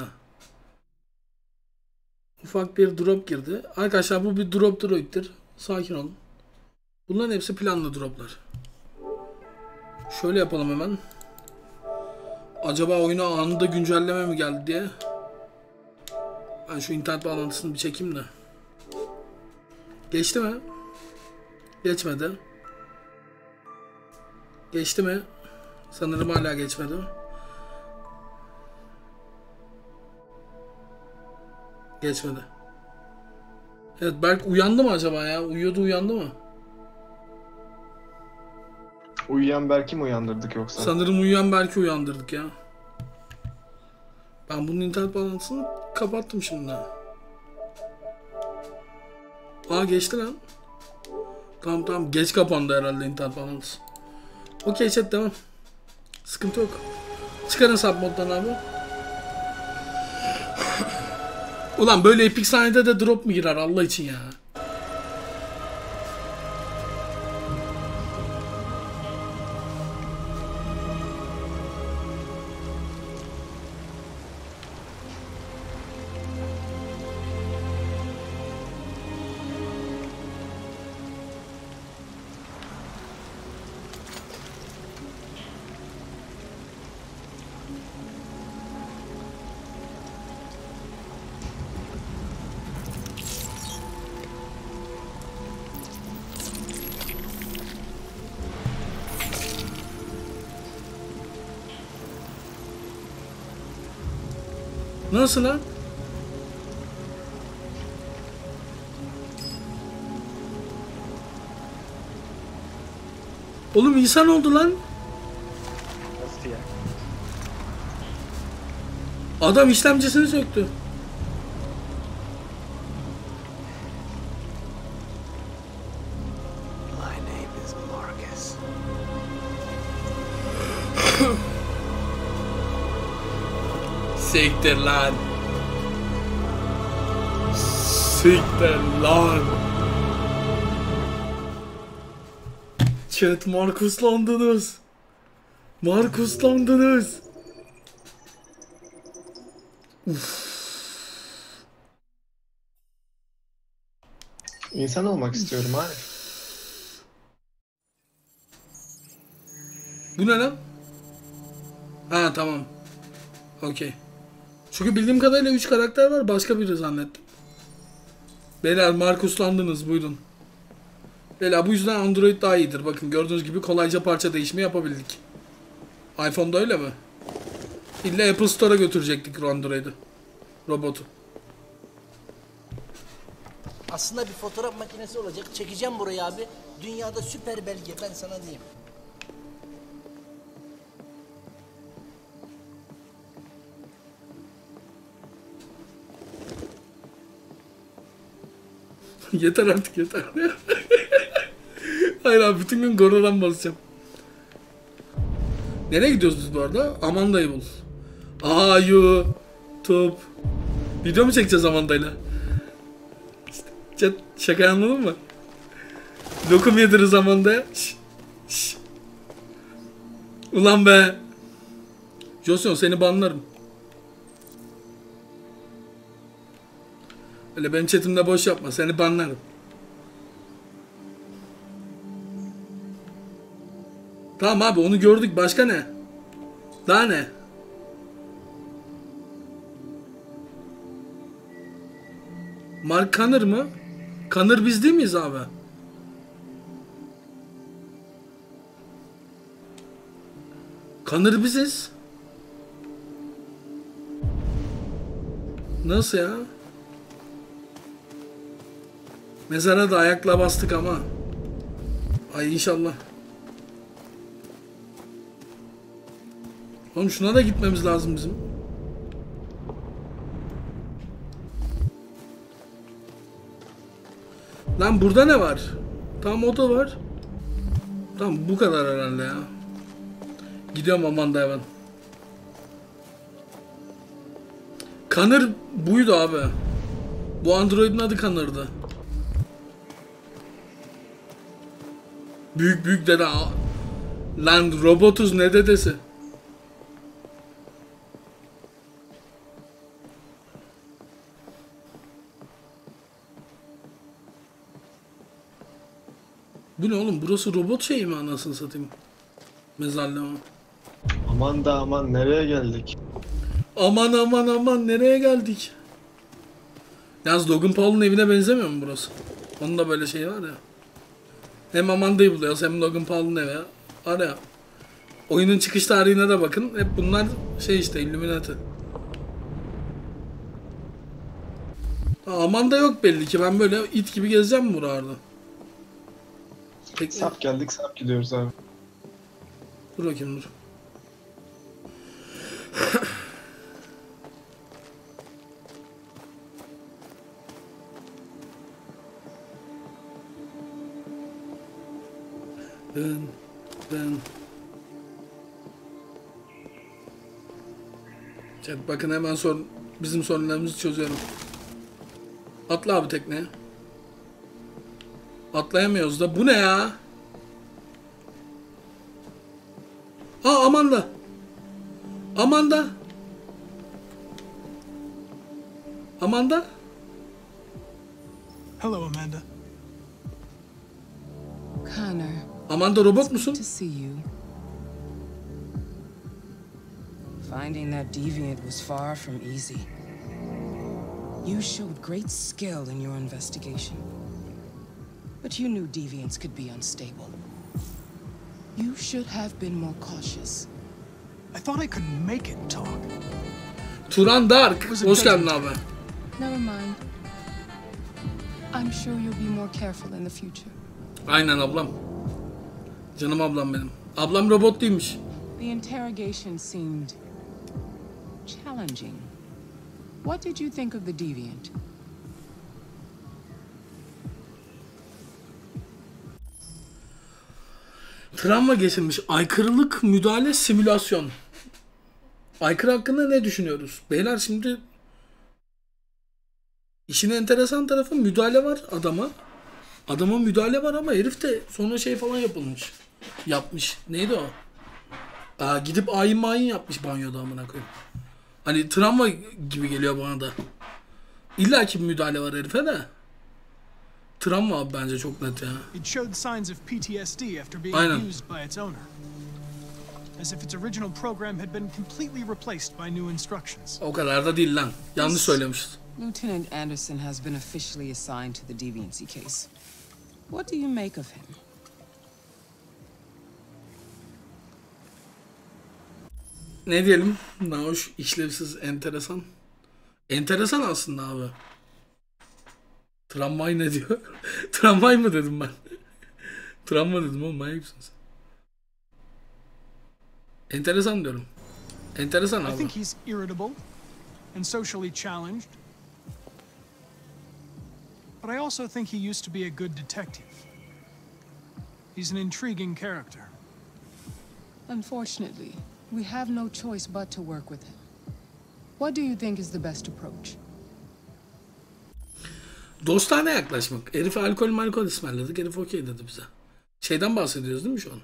Ufak bir drop girdi. Arkadaşlar bu bir drop droid'tir. Sakin olun. Bunların hepsi planlı droplar. Şöyle yapalım hemen. Acaba oyuna anında güncelleme mi geldi diye. Ben şu internet bağlantısını bir çekeyim de. Geçti mi? Geçmedi. Geçti mi? Sanırım hala geçmedi. Geçmedi. Evet, Berk uyandı mı acaba ya? Uyuyordu, uyandı mı? Uyuyan Berk'i mi uyandırdık yoksa? Sanırım uyuyan Berk'i uyandırdık ya. Ben bunun internet bağlantısını kapattım şimdi. Aa, geçti lan. Tamam tamam, geç kapandı herhalde internet bağlantısı. Okey chat, devam. Sıkıntı yok. Çıkarın sub moddan abi. Ulan böyle epik sahnede de drop mu girer Allah için ya? Nasıl lan? Oğlum insan oldu lan. Nasıl ya? Adam işlemcisini söktü. My name is Marcus. Siktir lan. Siktir lan. Chat, Markuslandınız. Markuslandınız. Uf. İnsan olmak istiyorum abi. Bu ne lan? Ha tamam. Okey. Çünkü bildiğim kadarıyla üç karakter var. Başka biri zannettim. Beyler, Markuslandınız, buyurun. Beyler, bu yüzden Android daha iyidir. Bakın, gördüğünüz gibi kolayca parça değişimi yapabildik. iPhone'da öyle mi? İlla Apple Store'a götürecektik Android'i. Robotu. Aslında bir fotoğraf makinesi olacak. Çekeceğim burayı abi. Dünyada süper belge, ben sana diyeyim. Yeter artık, yeter. Hayır abi, bütün gün Goro'dan basacağım. Nereye gidiyoruz biz bu arada? Amanda'yı bul. Aa, YouTube. Video mu çekeceğiz Amanda'yla? Chat, şaka anladın mı? Lokum yediririz Amanda'ya. Şş, şş. Ulan be. Josyon, seni banlarım. Öyle benim chatimde boş yapma, seni banlarım. Tamam abi, onu gördük, başka ne? Daha ne? Mark Connor mı? Connor biz değil miyiz abi? Connor biziz. Nasıl ya? Mezara da ayakla bastık ama. Ay inşallah. Oğlum şuna da gitmemiz lazım bizim. Lan burada ne var? Tamam, o da var. Tamam, bu kadar herhalde ya. Gidiyorum Amanda hemen. Connor buydu abi. Bu Android'in adı Connor'dı. Büyük büyük dede. Lan robotuz, ne dedesi? Bu ne oğlum? Burası robot şeyi mi anasını satayım? Mezarlığı mı? Aman da aman, nereye geldik? Aman aman aman, nereye geldik? Yalnız Logan Paul'un evine benzemiyor mu burası? Onun da böyle şeyi var ya. Hem Amanda'yı buluyoruz hem Logan Paul'un evi. Var ya. Oyunun çıkış tarihine de bakın. Hep bunlar şey işte Illuminati. Amanda yok belli ki. Ben böyle it gibi gezeceğim buralarda. Peki. Sap geldik sap gidiyoruz abi. Dur bakayım dur. Ben, ben. Chat bakın hemen sor, bizim sorunlarımızı çözüyorum. Atla abi tekneye. Atlayamıyoruz da. Bu ne ya? Aa Amanda. Amanda. Amanda. Hello, Amanda. Connor. Amanda robot musun? To see you. Finding that deviant was far from easy. You showed great skill in your investigation. But you knew deviants could be unstable. You should have been more cautious. I thought I could make it talk. Turan Dark. Hoş geldin abi. Never mind. I'm sure you'll be more careful in the future. Aynen ablam. Canım ablam benim. Ablam robot değilmiş. The interrogation seemed challenging. What did you think of the deviant? Travma geçirmiş. Aykırılık, müdahale, simülasyon. Aykırı hakkında ne düşünüyoruz? Beyler şimdi işin enteresan tarafı müdahale var adama. Adama müdahale var ama herif de sonra şey falan yapılmış. Yapmış. Neydi o? Aa, gidip ayin mayin yapmış banyoda amına koyayım. Hani travma gibi geliyor bana da. İlla ki bir müdahale var herife de. Travma abi bence çok net ya. It showed signs of P T S D after being Aynen. abused by its owner. As if its original program had been completely replaced by new instructions. O kadar da değil lan. Yanlış söylemişiz. Lieutenant Anderson has been officially assigned to the deviancy case. What do you make of him? Ne diyelim? Nahoş, işlevsiz, enteresan. Enteresan aslında abi. Tramvay ne diyor? Tramvay mı dedim ben? Travma dedim oğlum, manyak mısınız? Enteresan diyorum. Enteresan abi. I think he's irritable and socially challenged. But I also think he used to be a good detective. He's an intriguing character. Unfortunately, we have no choice but to work with him. What do you think is the best approach? Dostane yaklaşmak. Herife alkol malkol ısmarladık. Herif okey dedi bize. Şeyden bahsediyoruz değil mi şu an?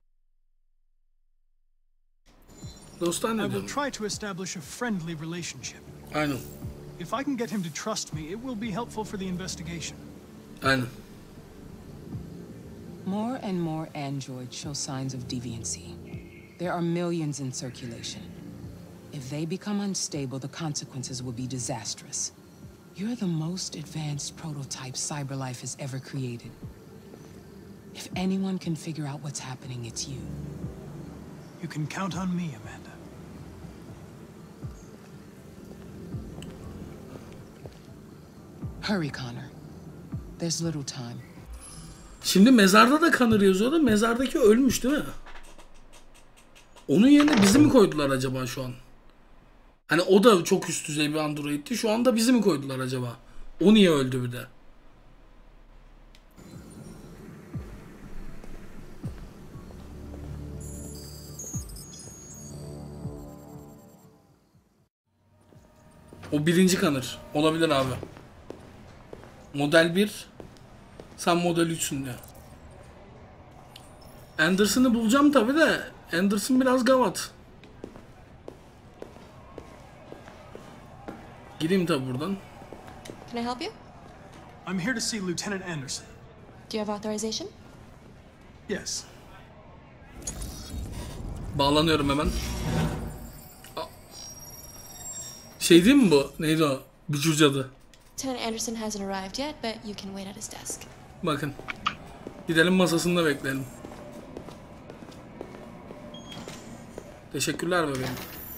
Dostane I will diyorum. try to establish a friendly relationship. Aynen. If I can get him to trust me, it will be helpful for the investigation. Aynen. More and more androids show signs of deviancy. There are millions in circulation. If they become unstable, the consequences will be disastrous. You're the most advanced prototype CyberLife has ever created. If anyone can figure out what's happening, it's you. You can count on me, Amanda. Hurry, Connor. There's little time. Şimdi mezarda da Connor yazıyordu. Mezardaki ölmüş değil mi? Onun yerine bizi mi koydular acaba şu an? Hani o da çok üst düzey bir androidti. Şu anda bizi mi koydular acaba? O niye öldü bir de? O birinci Connor. Olabilir abi. Model bir. Sen model üçsün diyor. Anderson'ı bulacağım tabi de. Anderson biraz gavat. Gideyim tabi buradan. Can I help you? I'm here to see Lieutenant Anderson. Do you have authorization? Yes. Bağlanıyorum hemen. Şey değil mi bu? Neydi o? Bücür cadı. Lieutenant Anderson hasn't arrived yet, but you can wait at his desk. Bakın. Gidelim masasında bekleyelim. Teşekkürler bebeğim.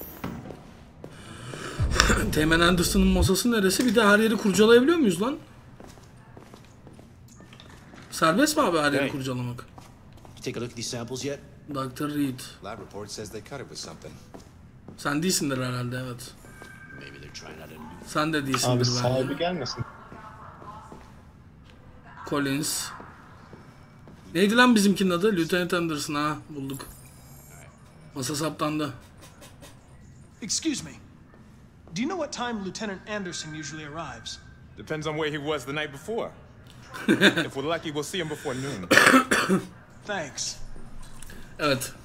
Teğmen Anderson'ın masası neresi? Bir de her yeri kurcalayabiliyor muyuz lan? Serbest mi abi her yeri kurcalamak? Take a look at these samples yet? doktor Reed. Lab report says they cut it with something. Sen değilsindir herhalde, evet. Maybe they're trying out a new. Sen de değilsindir abi bence. sahibi gelmesin. Collins. Neydi lan bizimkinin adı? Lieutenant Anderson, ha bulduk. Masa saptandı. Excuse me. Do you know what time Lieutenant Anderson usually arrives? Depends on where he was the night before. If we're lucky, we'll see him before noon. Thanks. Evet.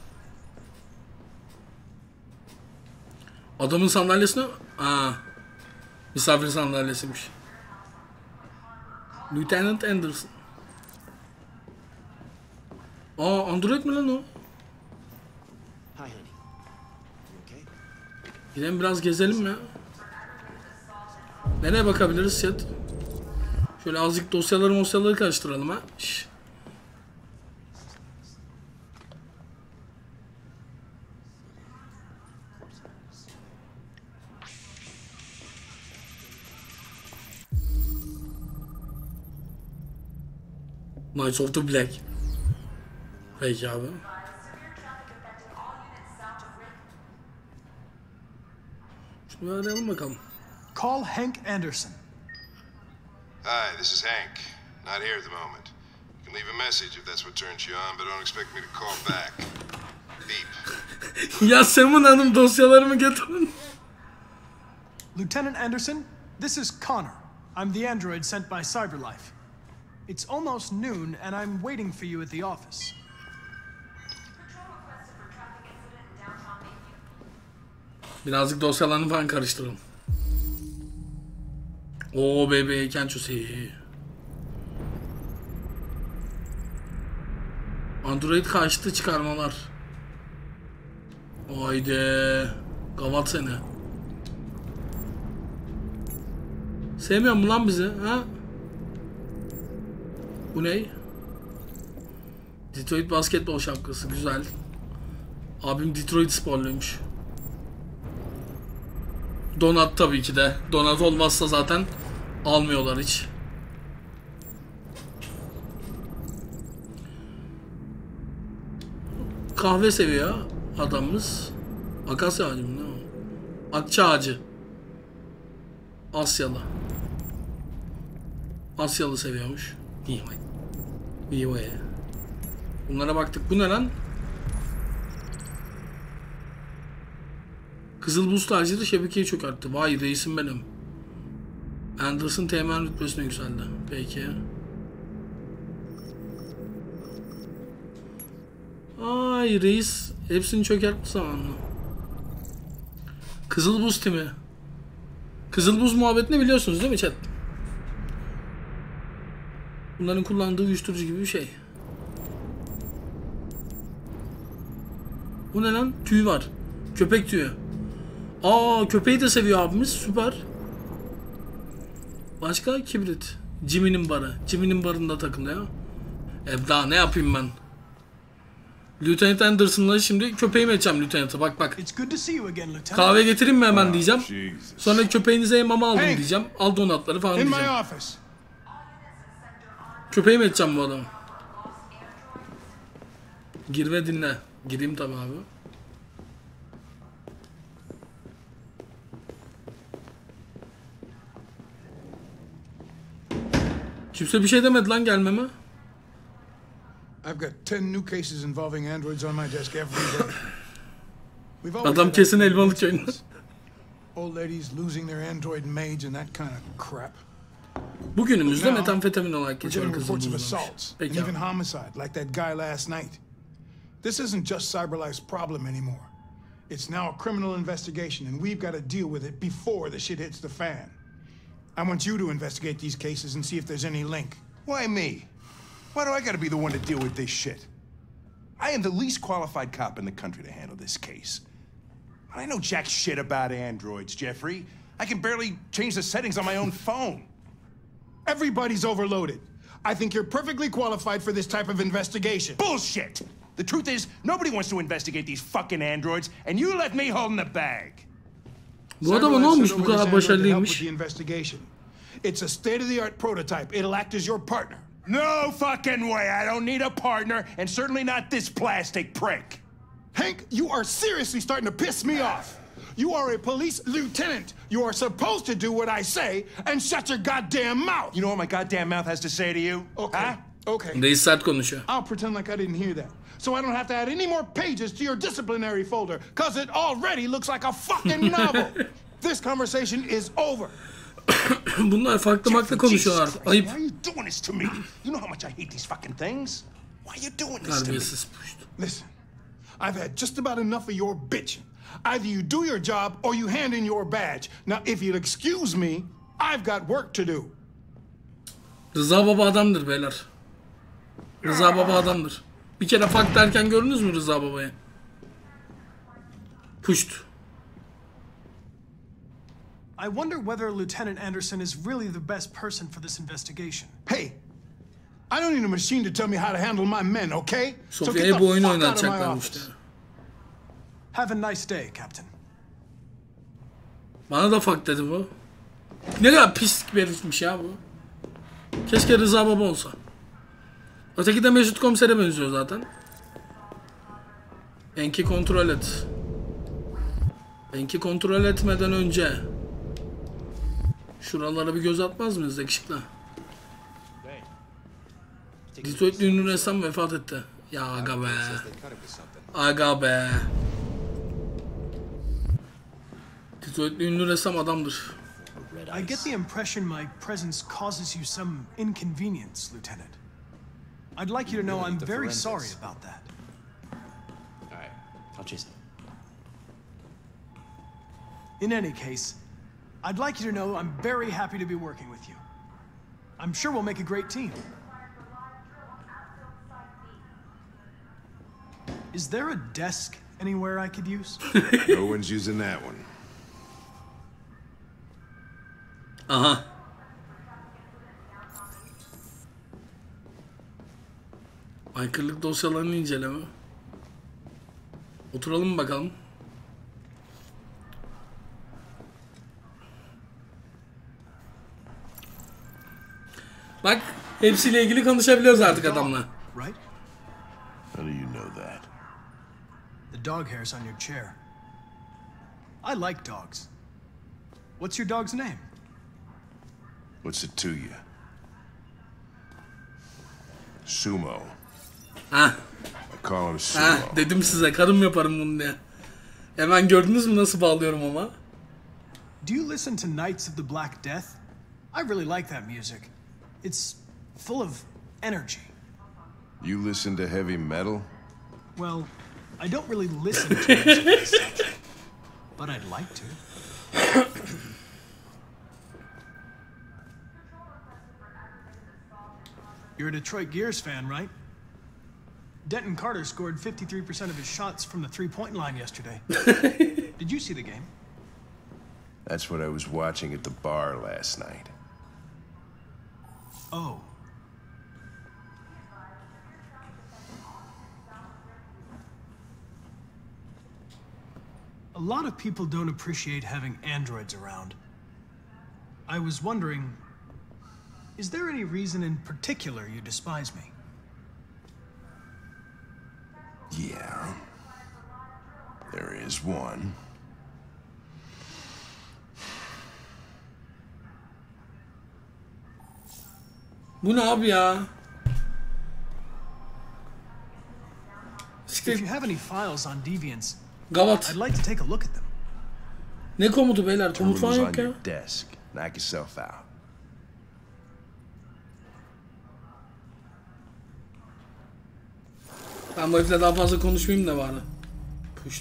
Adamın sandalyesine... Aa, misafir sandalyesiymiş. Lieutenant Anderson. Aa, Android mi lan o? Gidelim biraz gezelim mi? Nereye bakabiliriz chat? Şöyle azıcık dosyaları dosyaları karıştıralım ha. Şş. Knights of the Black. Peki abi. Şunu arayalım bakalım. Call Hank Anderson. Hi, this is Hank. Not here at the moment. You can leave a message if that's what turns you on, but don't expect me to call back. Beep. Ya Semun Hanım dosyalarımı getirin. Lieutenant Anderson, this is Connor. I'm the android sent by CyberLife. It's almost noon, and I'm waiting for you at the office. Birazcık dosyalarını falan karıştıralım. Oo baby, can't you see? Android kaçtı çıkarmalar. Haydi. Kavat seni. Sevmiyor mu lan bizi? Ha? Bu ne? Detroit basketbol şapkası. Güzel. Abim Detroit sporluymuş. Donat tabii ki de. Donat olmazsa zaten almıyorlar hiç. Kahve seviyor adamımız. Akasya ağacı mı ne o? Akça ağacı. Asyalı. Asyalı seviyormuş. İyi vay. İyi vay. Bunlara baktık. Bu ne lan? Kızıl buz taciri şebekeyi çökertti. Vay reisim benim. Anderson teğmen rütbesine yükseldi. Peki. Ay reis hepsini çökertmiş zamanla. Kızıl buz timi. Kızıl buz muhabbetini biliyorsunuz değil mi chat? Bunların kullandığı uyuşturucu gibi bir şey. Bu ne lan? Tüy var. Köpek tüyü. Aa köpeği de seviyor abimiz. Süper. Başka? Kibrit. Jimmy'nin barı. Jimmy'nin barında takılıyor. E daha ne yapayım ben? Lieutenant Anderson'la şimdi köpeğimi edeceğim Lieutenant'a. Bak bak. Kahve getireyim mi hemen diyeceğim. Sonra köpeğinize mama aldım diyeceğim. Al donatları falan diyeceğim. Köpeğimi edeceğim bu adamı. Gir ve dinle. Gireyim tabi abi. Kimse bir şey demedi lan gelmeme. I've got ten new cases involving androids on my desk every day. We've always Adam kesin elmalı köyünden. Old ladies losing their android maids and that kind of crap. Bugünümüzde metamfetamin olarak geçiyor We're getting kızıl reports of buzlamış. assaults and Peki even abi. homicide, like that guy last night. This isn't just CyberLife's problem anymore. It's now a criminal investigation, and we've got to deal with it before the shit hits the fan. I want you to investigate these cases and see if there's any link. Why me? Why do I gotta be the one to deal with this shit? I am the least qualified cop in the country to handle this case. I know jack shit about androids, Jeffrey. I can barely change the settings on my own phone. Everybody's overloaded. I think you're perfectly qualified for this type of investigation. Bullshit! The truth is, nobody wants to investigate these fucking androids, and you left me holding the bag. Bu adama ne olmuş bu kadar başarılıymış? It's a state-of-the-art prototype. It'll act as your partner. No fucking way! I don't need a partner, and certainly not this plastic prick. Hank, you are seriously starting to piss me off. You are a police lieutenant. You are supposed to do what I say and shut your goddamn mouth. You know what my goddamn mouth has to say to you? Okay. Huh? Okay. Reis sert konuşuyor. I'll pretend like I didn't hear that. So I don't have to add any more pages to your disciplinary folder, because it already looks like a fucking novel. This conversation is over. Bunlar farklı farklı konuşuyorlar. Ayıp. Why are you doing this to me? You know how much I hate these fucking things. Why are you doing this to me? Listen, I've had just about enough of your bitching. Either you do your job or you hand in your badge. Now, if you'll excuse me, I've got work to do. Rıza Baba adamdır beyler. Rıza Baba adamdır. Bir kere fuck derken gördünüz mü Rıza Baba'yı? Pushed. I wonder whether Lieutenant Anderson is really the best person for this investigation. Hey, I don't need a machine to tell me how to handle my men, okay? Sofya'ya bu oyunu oynatacaklarmıştı. Have a nice day, Captain. Bana da fuck dedi bu. Ne kadar pis bir herifmiş ya bu. Keşke Rıza Baba olsa. Öteki de Mesut Komiser'e benziyor zaten. Enki kontrol et. Enki kontrol etmeden önce şuralara bir göz atmaz mıyız yakışıklı? Detroit'li ünlü ressam vefat etti. Ya aga be. Aga be. Detroit'li ünlü ressam adamdır. I get the impression my presence causes you some inconvenience, Lieutenant. I'd like you to know I'm very sorry about that. All right, I'll chase it. In any case, I'd like you to know I'm very happy to be working with you. I'm sure we'll make a great team. Is there a desk anywhere I could use? No one's using that one. Aha. Aykırılık dosyalarını inceleme. Oturalım bakalım. Bak, hepsiyle ilgili konuşabiliyoruz artık adamla. Right? How do you know that? The dog hairs on your chair. I like dogs. What's your dog's name? What's it to you? Sumo. Ha. I call him Sumo. Ha, dedim size karım yaparım bunu diye. Hemen gördünüz mü nasıl bağlıyorum ama? Do you listen to Knights of the Black Death? I really like that music. It's full of energy. You listen to heavy metal? Well, I don't really listen to music as such, but I'd like to. You're a Detroit Gears fan, right? Denton Carter scored fifty-three percent of his shots from the three-point line yesterday. Did you see the game? That's what I was watching at the bar last night. Oh. A lot of people don't appreciate having androids around. I was wondering, is there any reason in particular you despise me? Yeah. There is one. Bu ne abi ya? If you have any files on Deviants, Gavat. I'd like to take a look at them. Ne komutu beyler? Komut falan yok ya. Desk. Knock yourself out. Ben bu herifle daha fazla konuşmayayım da bari. Puşt.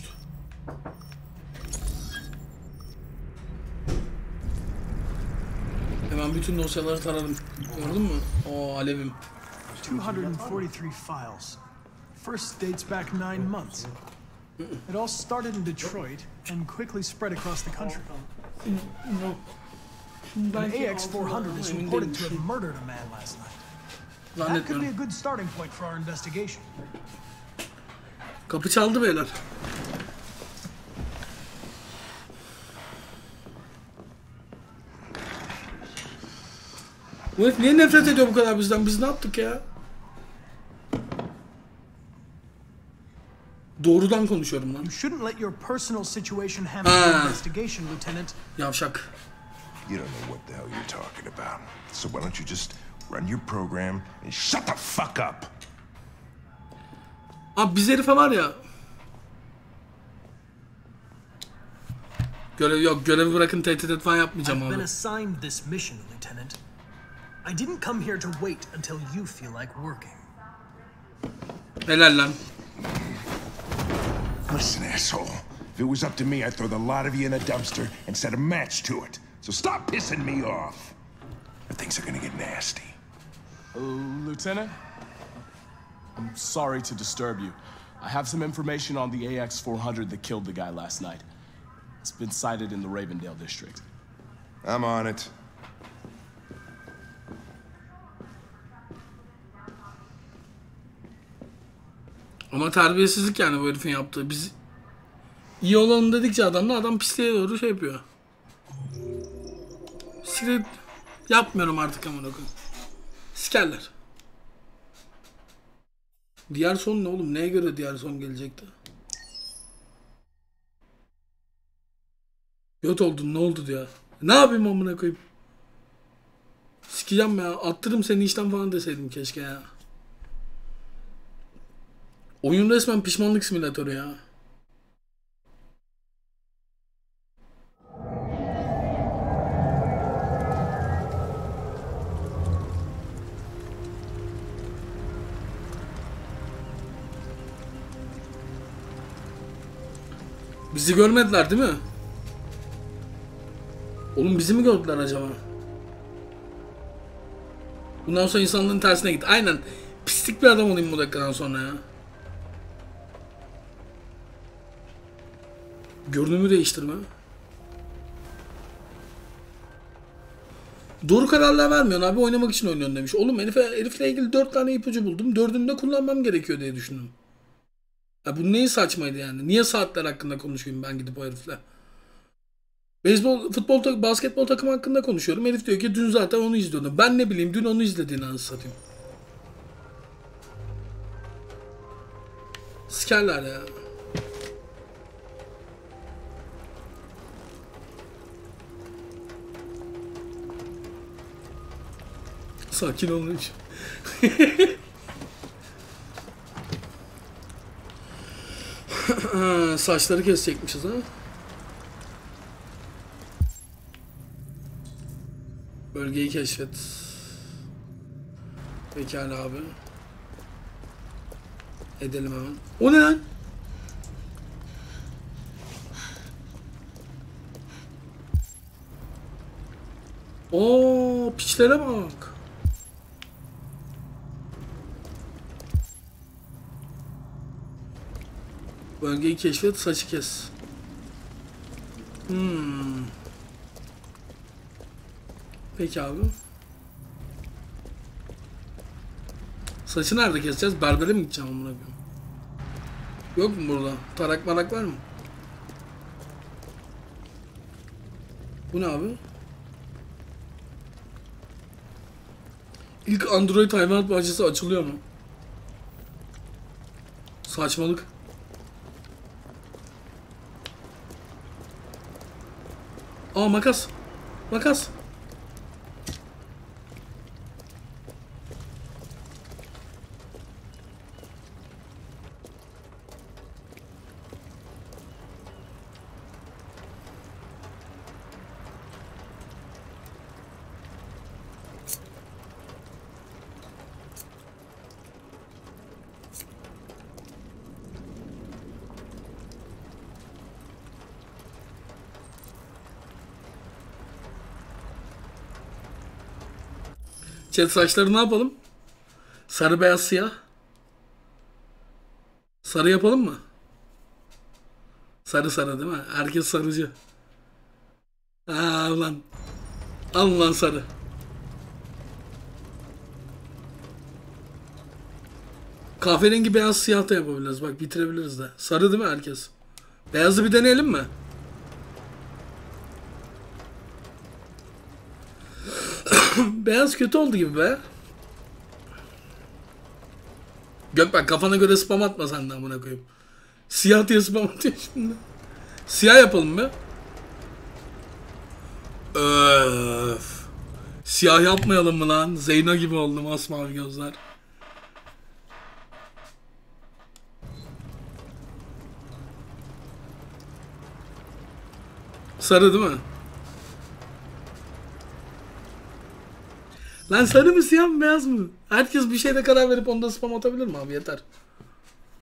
Hemen bütün dosyaları taradım. Gördün mü? O alevim. two hundred forty-three files. First dates back nine months. It all started in Detroit and quickly spread across the country. No. An A X four hundred is reported to have murdered a man last night. That could be a good starting point for our investigation. Kapı çaldı beyler. Bu herif niye nefret ediyor bu kadar bizden? Biz ne yaptık ya? Doğrudan konuşuyorum lan. You shouldn't let your personal situation hamper the investigation, Lieutenant. Yavşak. You don't know what the hell you're talking about. So why don't you just run your program and shut the fuck up? Abi biz herife var ya. Görev yok, görevi bırakın, tehdit et falan yapmayacağım I've been abi. assigned this mission, Lieutenant. I didn't come here to wait until you feel like working. Helal lan. Listen, asshole. If it was up to me, I'd throw the lot of you in a dumpster and set a match to it. So stop pissing me off. Or things are gonna get nasty. Uh, Lieutenant? I'm sorry to disturb you. I have some information on the A X four hundred that killed the guy last night. It's been sighted in the Ravendale district. I'm on it. Ama terbiyesizlik yani bu herifin yaptığı. Biz iyi olalım dedikçe adamla adam pisliğe doğru şey yapıyor. Sikret yapmıyorum artık amına koyayım. Sikerler. Diğer son ne oğlum? Neye göre diğer son gelecekti? Göt oldun, ne oldu diyor. Ne yapayım amına koyayım? Sikeceğim ya. Attırım seni işten falan deseydim keşke ya. Oyun resmen pişmanlık simülatörü ya. Bizi görmediler değil mi? Oğlum bizi mi gördüler acaba? Bundan sonra insanlığın tersine git. Aynen. Pislik bir adam olayım bu dakikadan sonra ya. Görünümü değiştirme. Doğru kararlar vermiyorsun abi, oynamak için oynuyorsun demiş. Oğlum herife, herifle ilgili dört tane ipucu buldum. Dördünü de kullanmam gerekiyor diye düşündüm. Ya bu neyin saçmaydı yani? Niye saatler hakkında konuşayım ben gidip o herifle? Beyzbol, futbol, basketbol takımı hakkında konuşuyorum. Herif diyor ki dün zaten onu izliyordum. Ben ne bileyim dün onu izlediğini anasını satayım. Sikerler ya. Sakin olmuş. Saçları kesecekmişiz ha. Bölgeyi keşfet. Pekala abi. Edelim hemen. O ne lan? Oo, piçlere bak. Bölgeyi keşfet, saçı kes. Hmm. Peki abi. Saçı nerede keseceğiz? Berbere mi gideceğim amına koyayım? Yok mu burada? Tarak marak var mı? Bu ne abi? İlk Android hayvanat bahçesi açılıyor mu? Saçmalık. Aa makas. Makas. Chat saçları ne yapalım? Sarı beyaz siyah. Sarı yapalım mı? Sarı sarı değil mi? Herkes sarıcı. Aa ulan. Al lan sarı. Kahverengi, beyaz, siyah da yapabiliriz. Bak bitirebiliriz de. Sarı değil mi herkes? Beyazı bir deneyelim mi? Beyaz kötü oldu gibi be. Gökberk kafana göre spam atma sen de amına koyayım. Siyah diye spam atıyor şimdi. Siyah yapalım mı? Öf. Siyah yapmayalım mı lan? Zeyno gibi oldum, masmavi gözler. Sarı değil mi? Lan sarı mı, siyah mı, beyaz mı? Herkes bir şeyde karar verip onda spam atabilir mi abi? Yeter.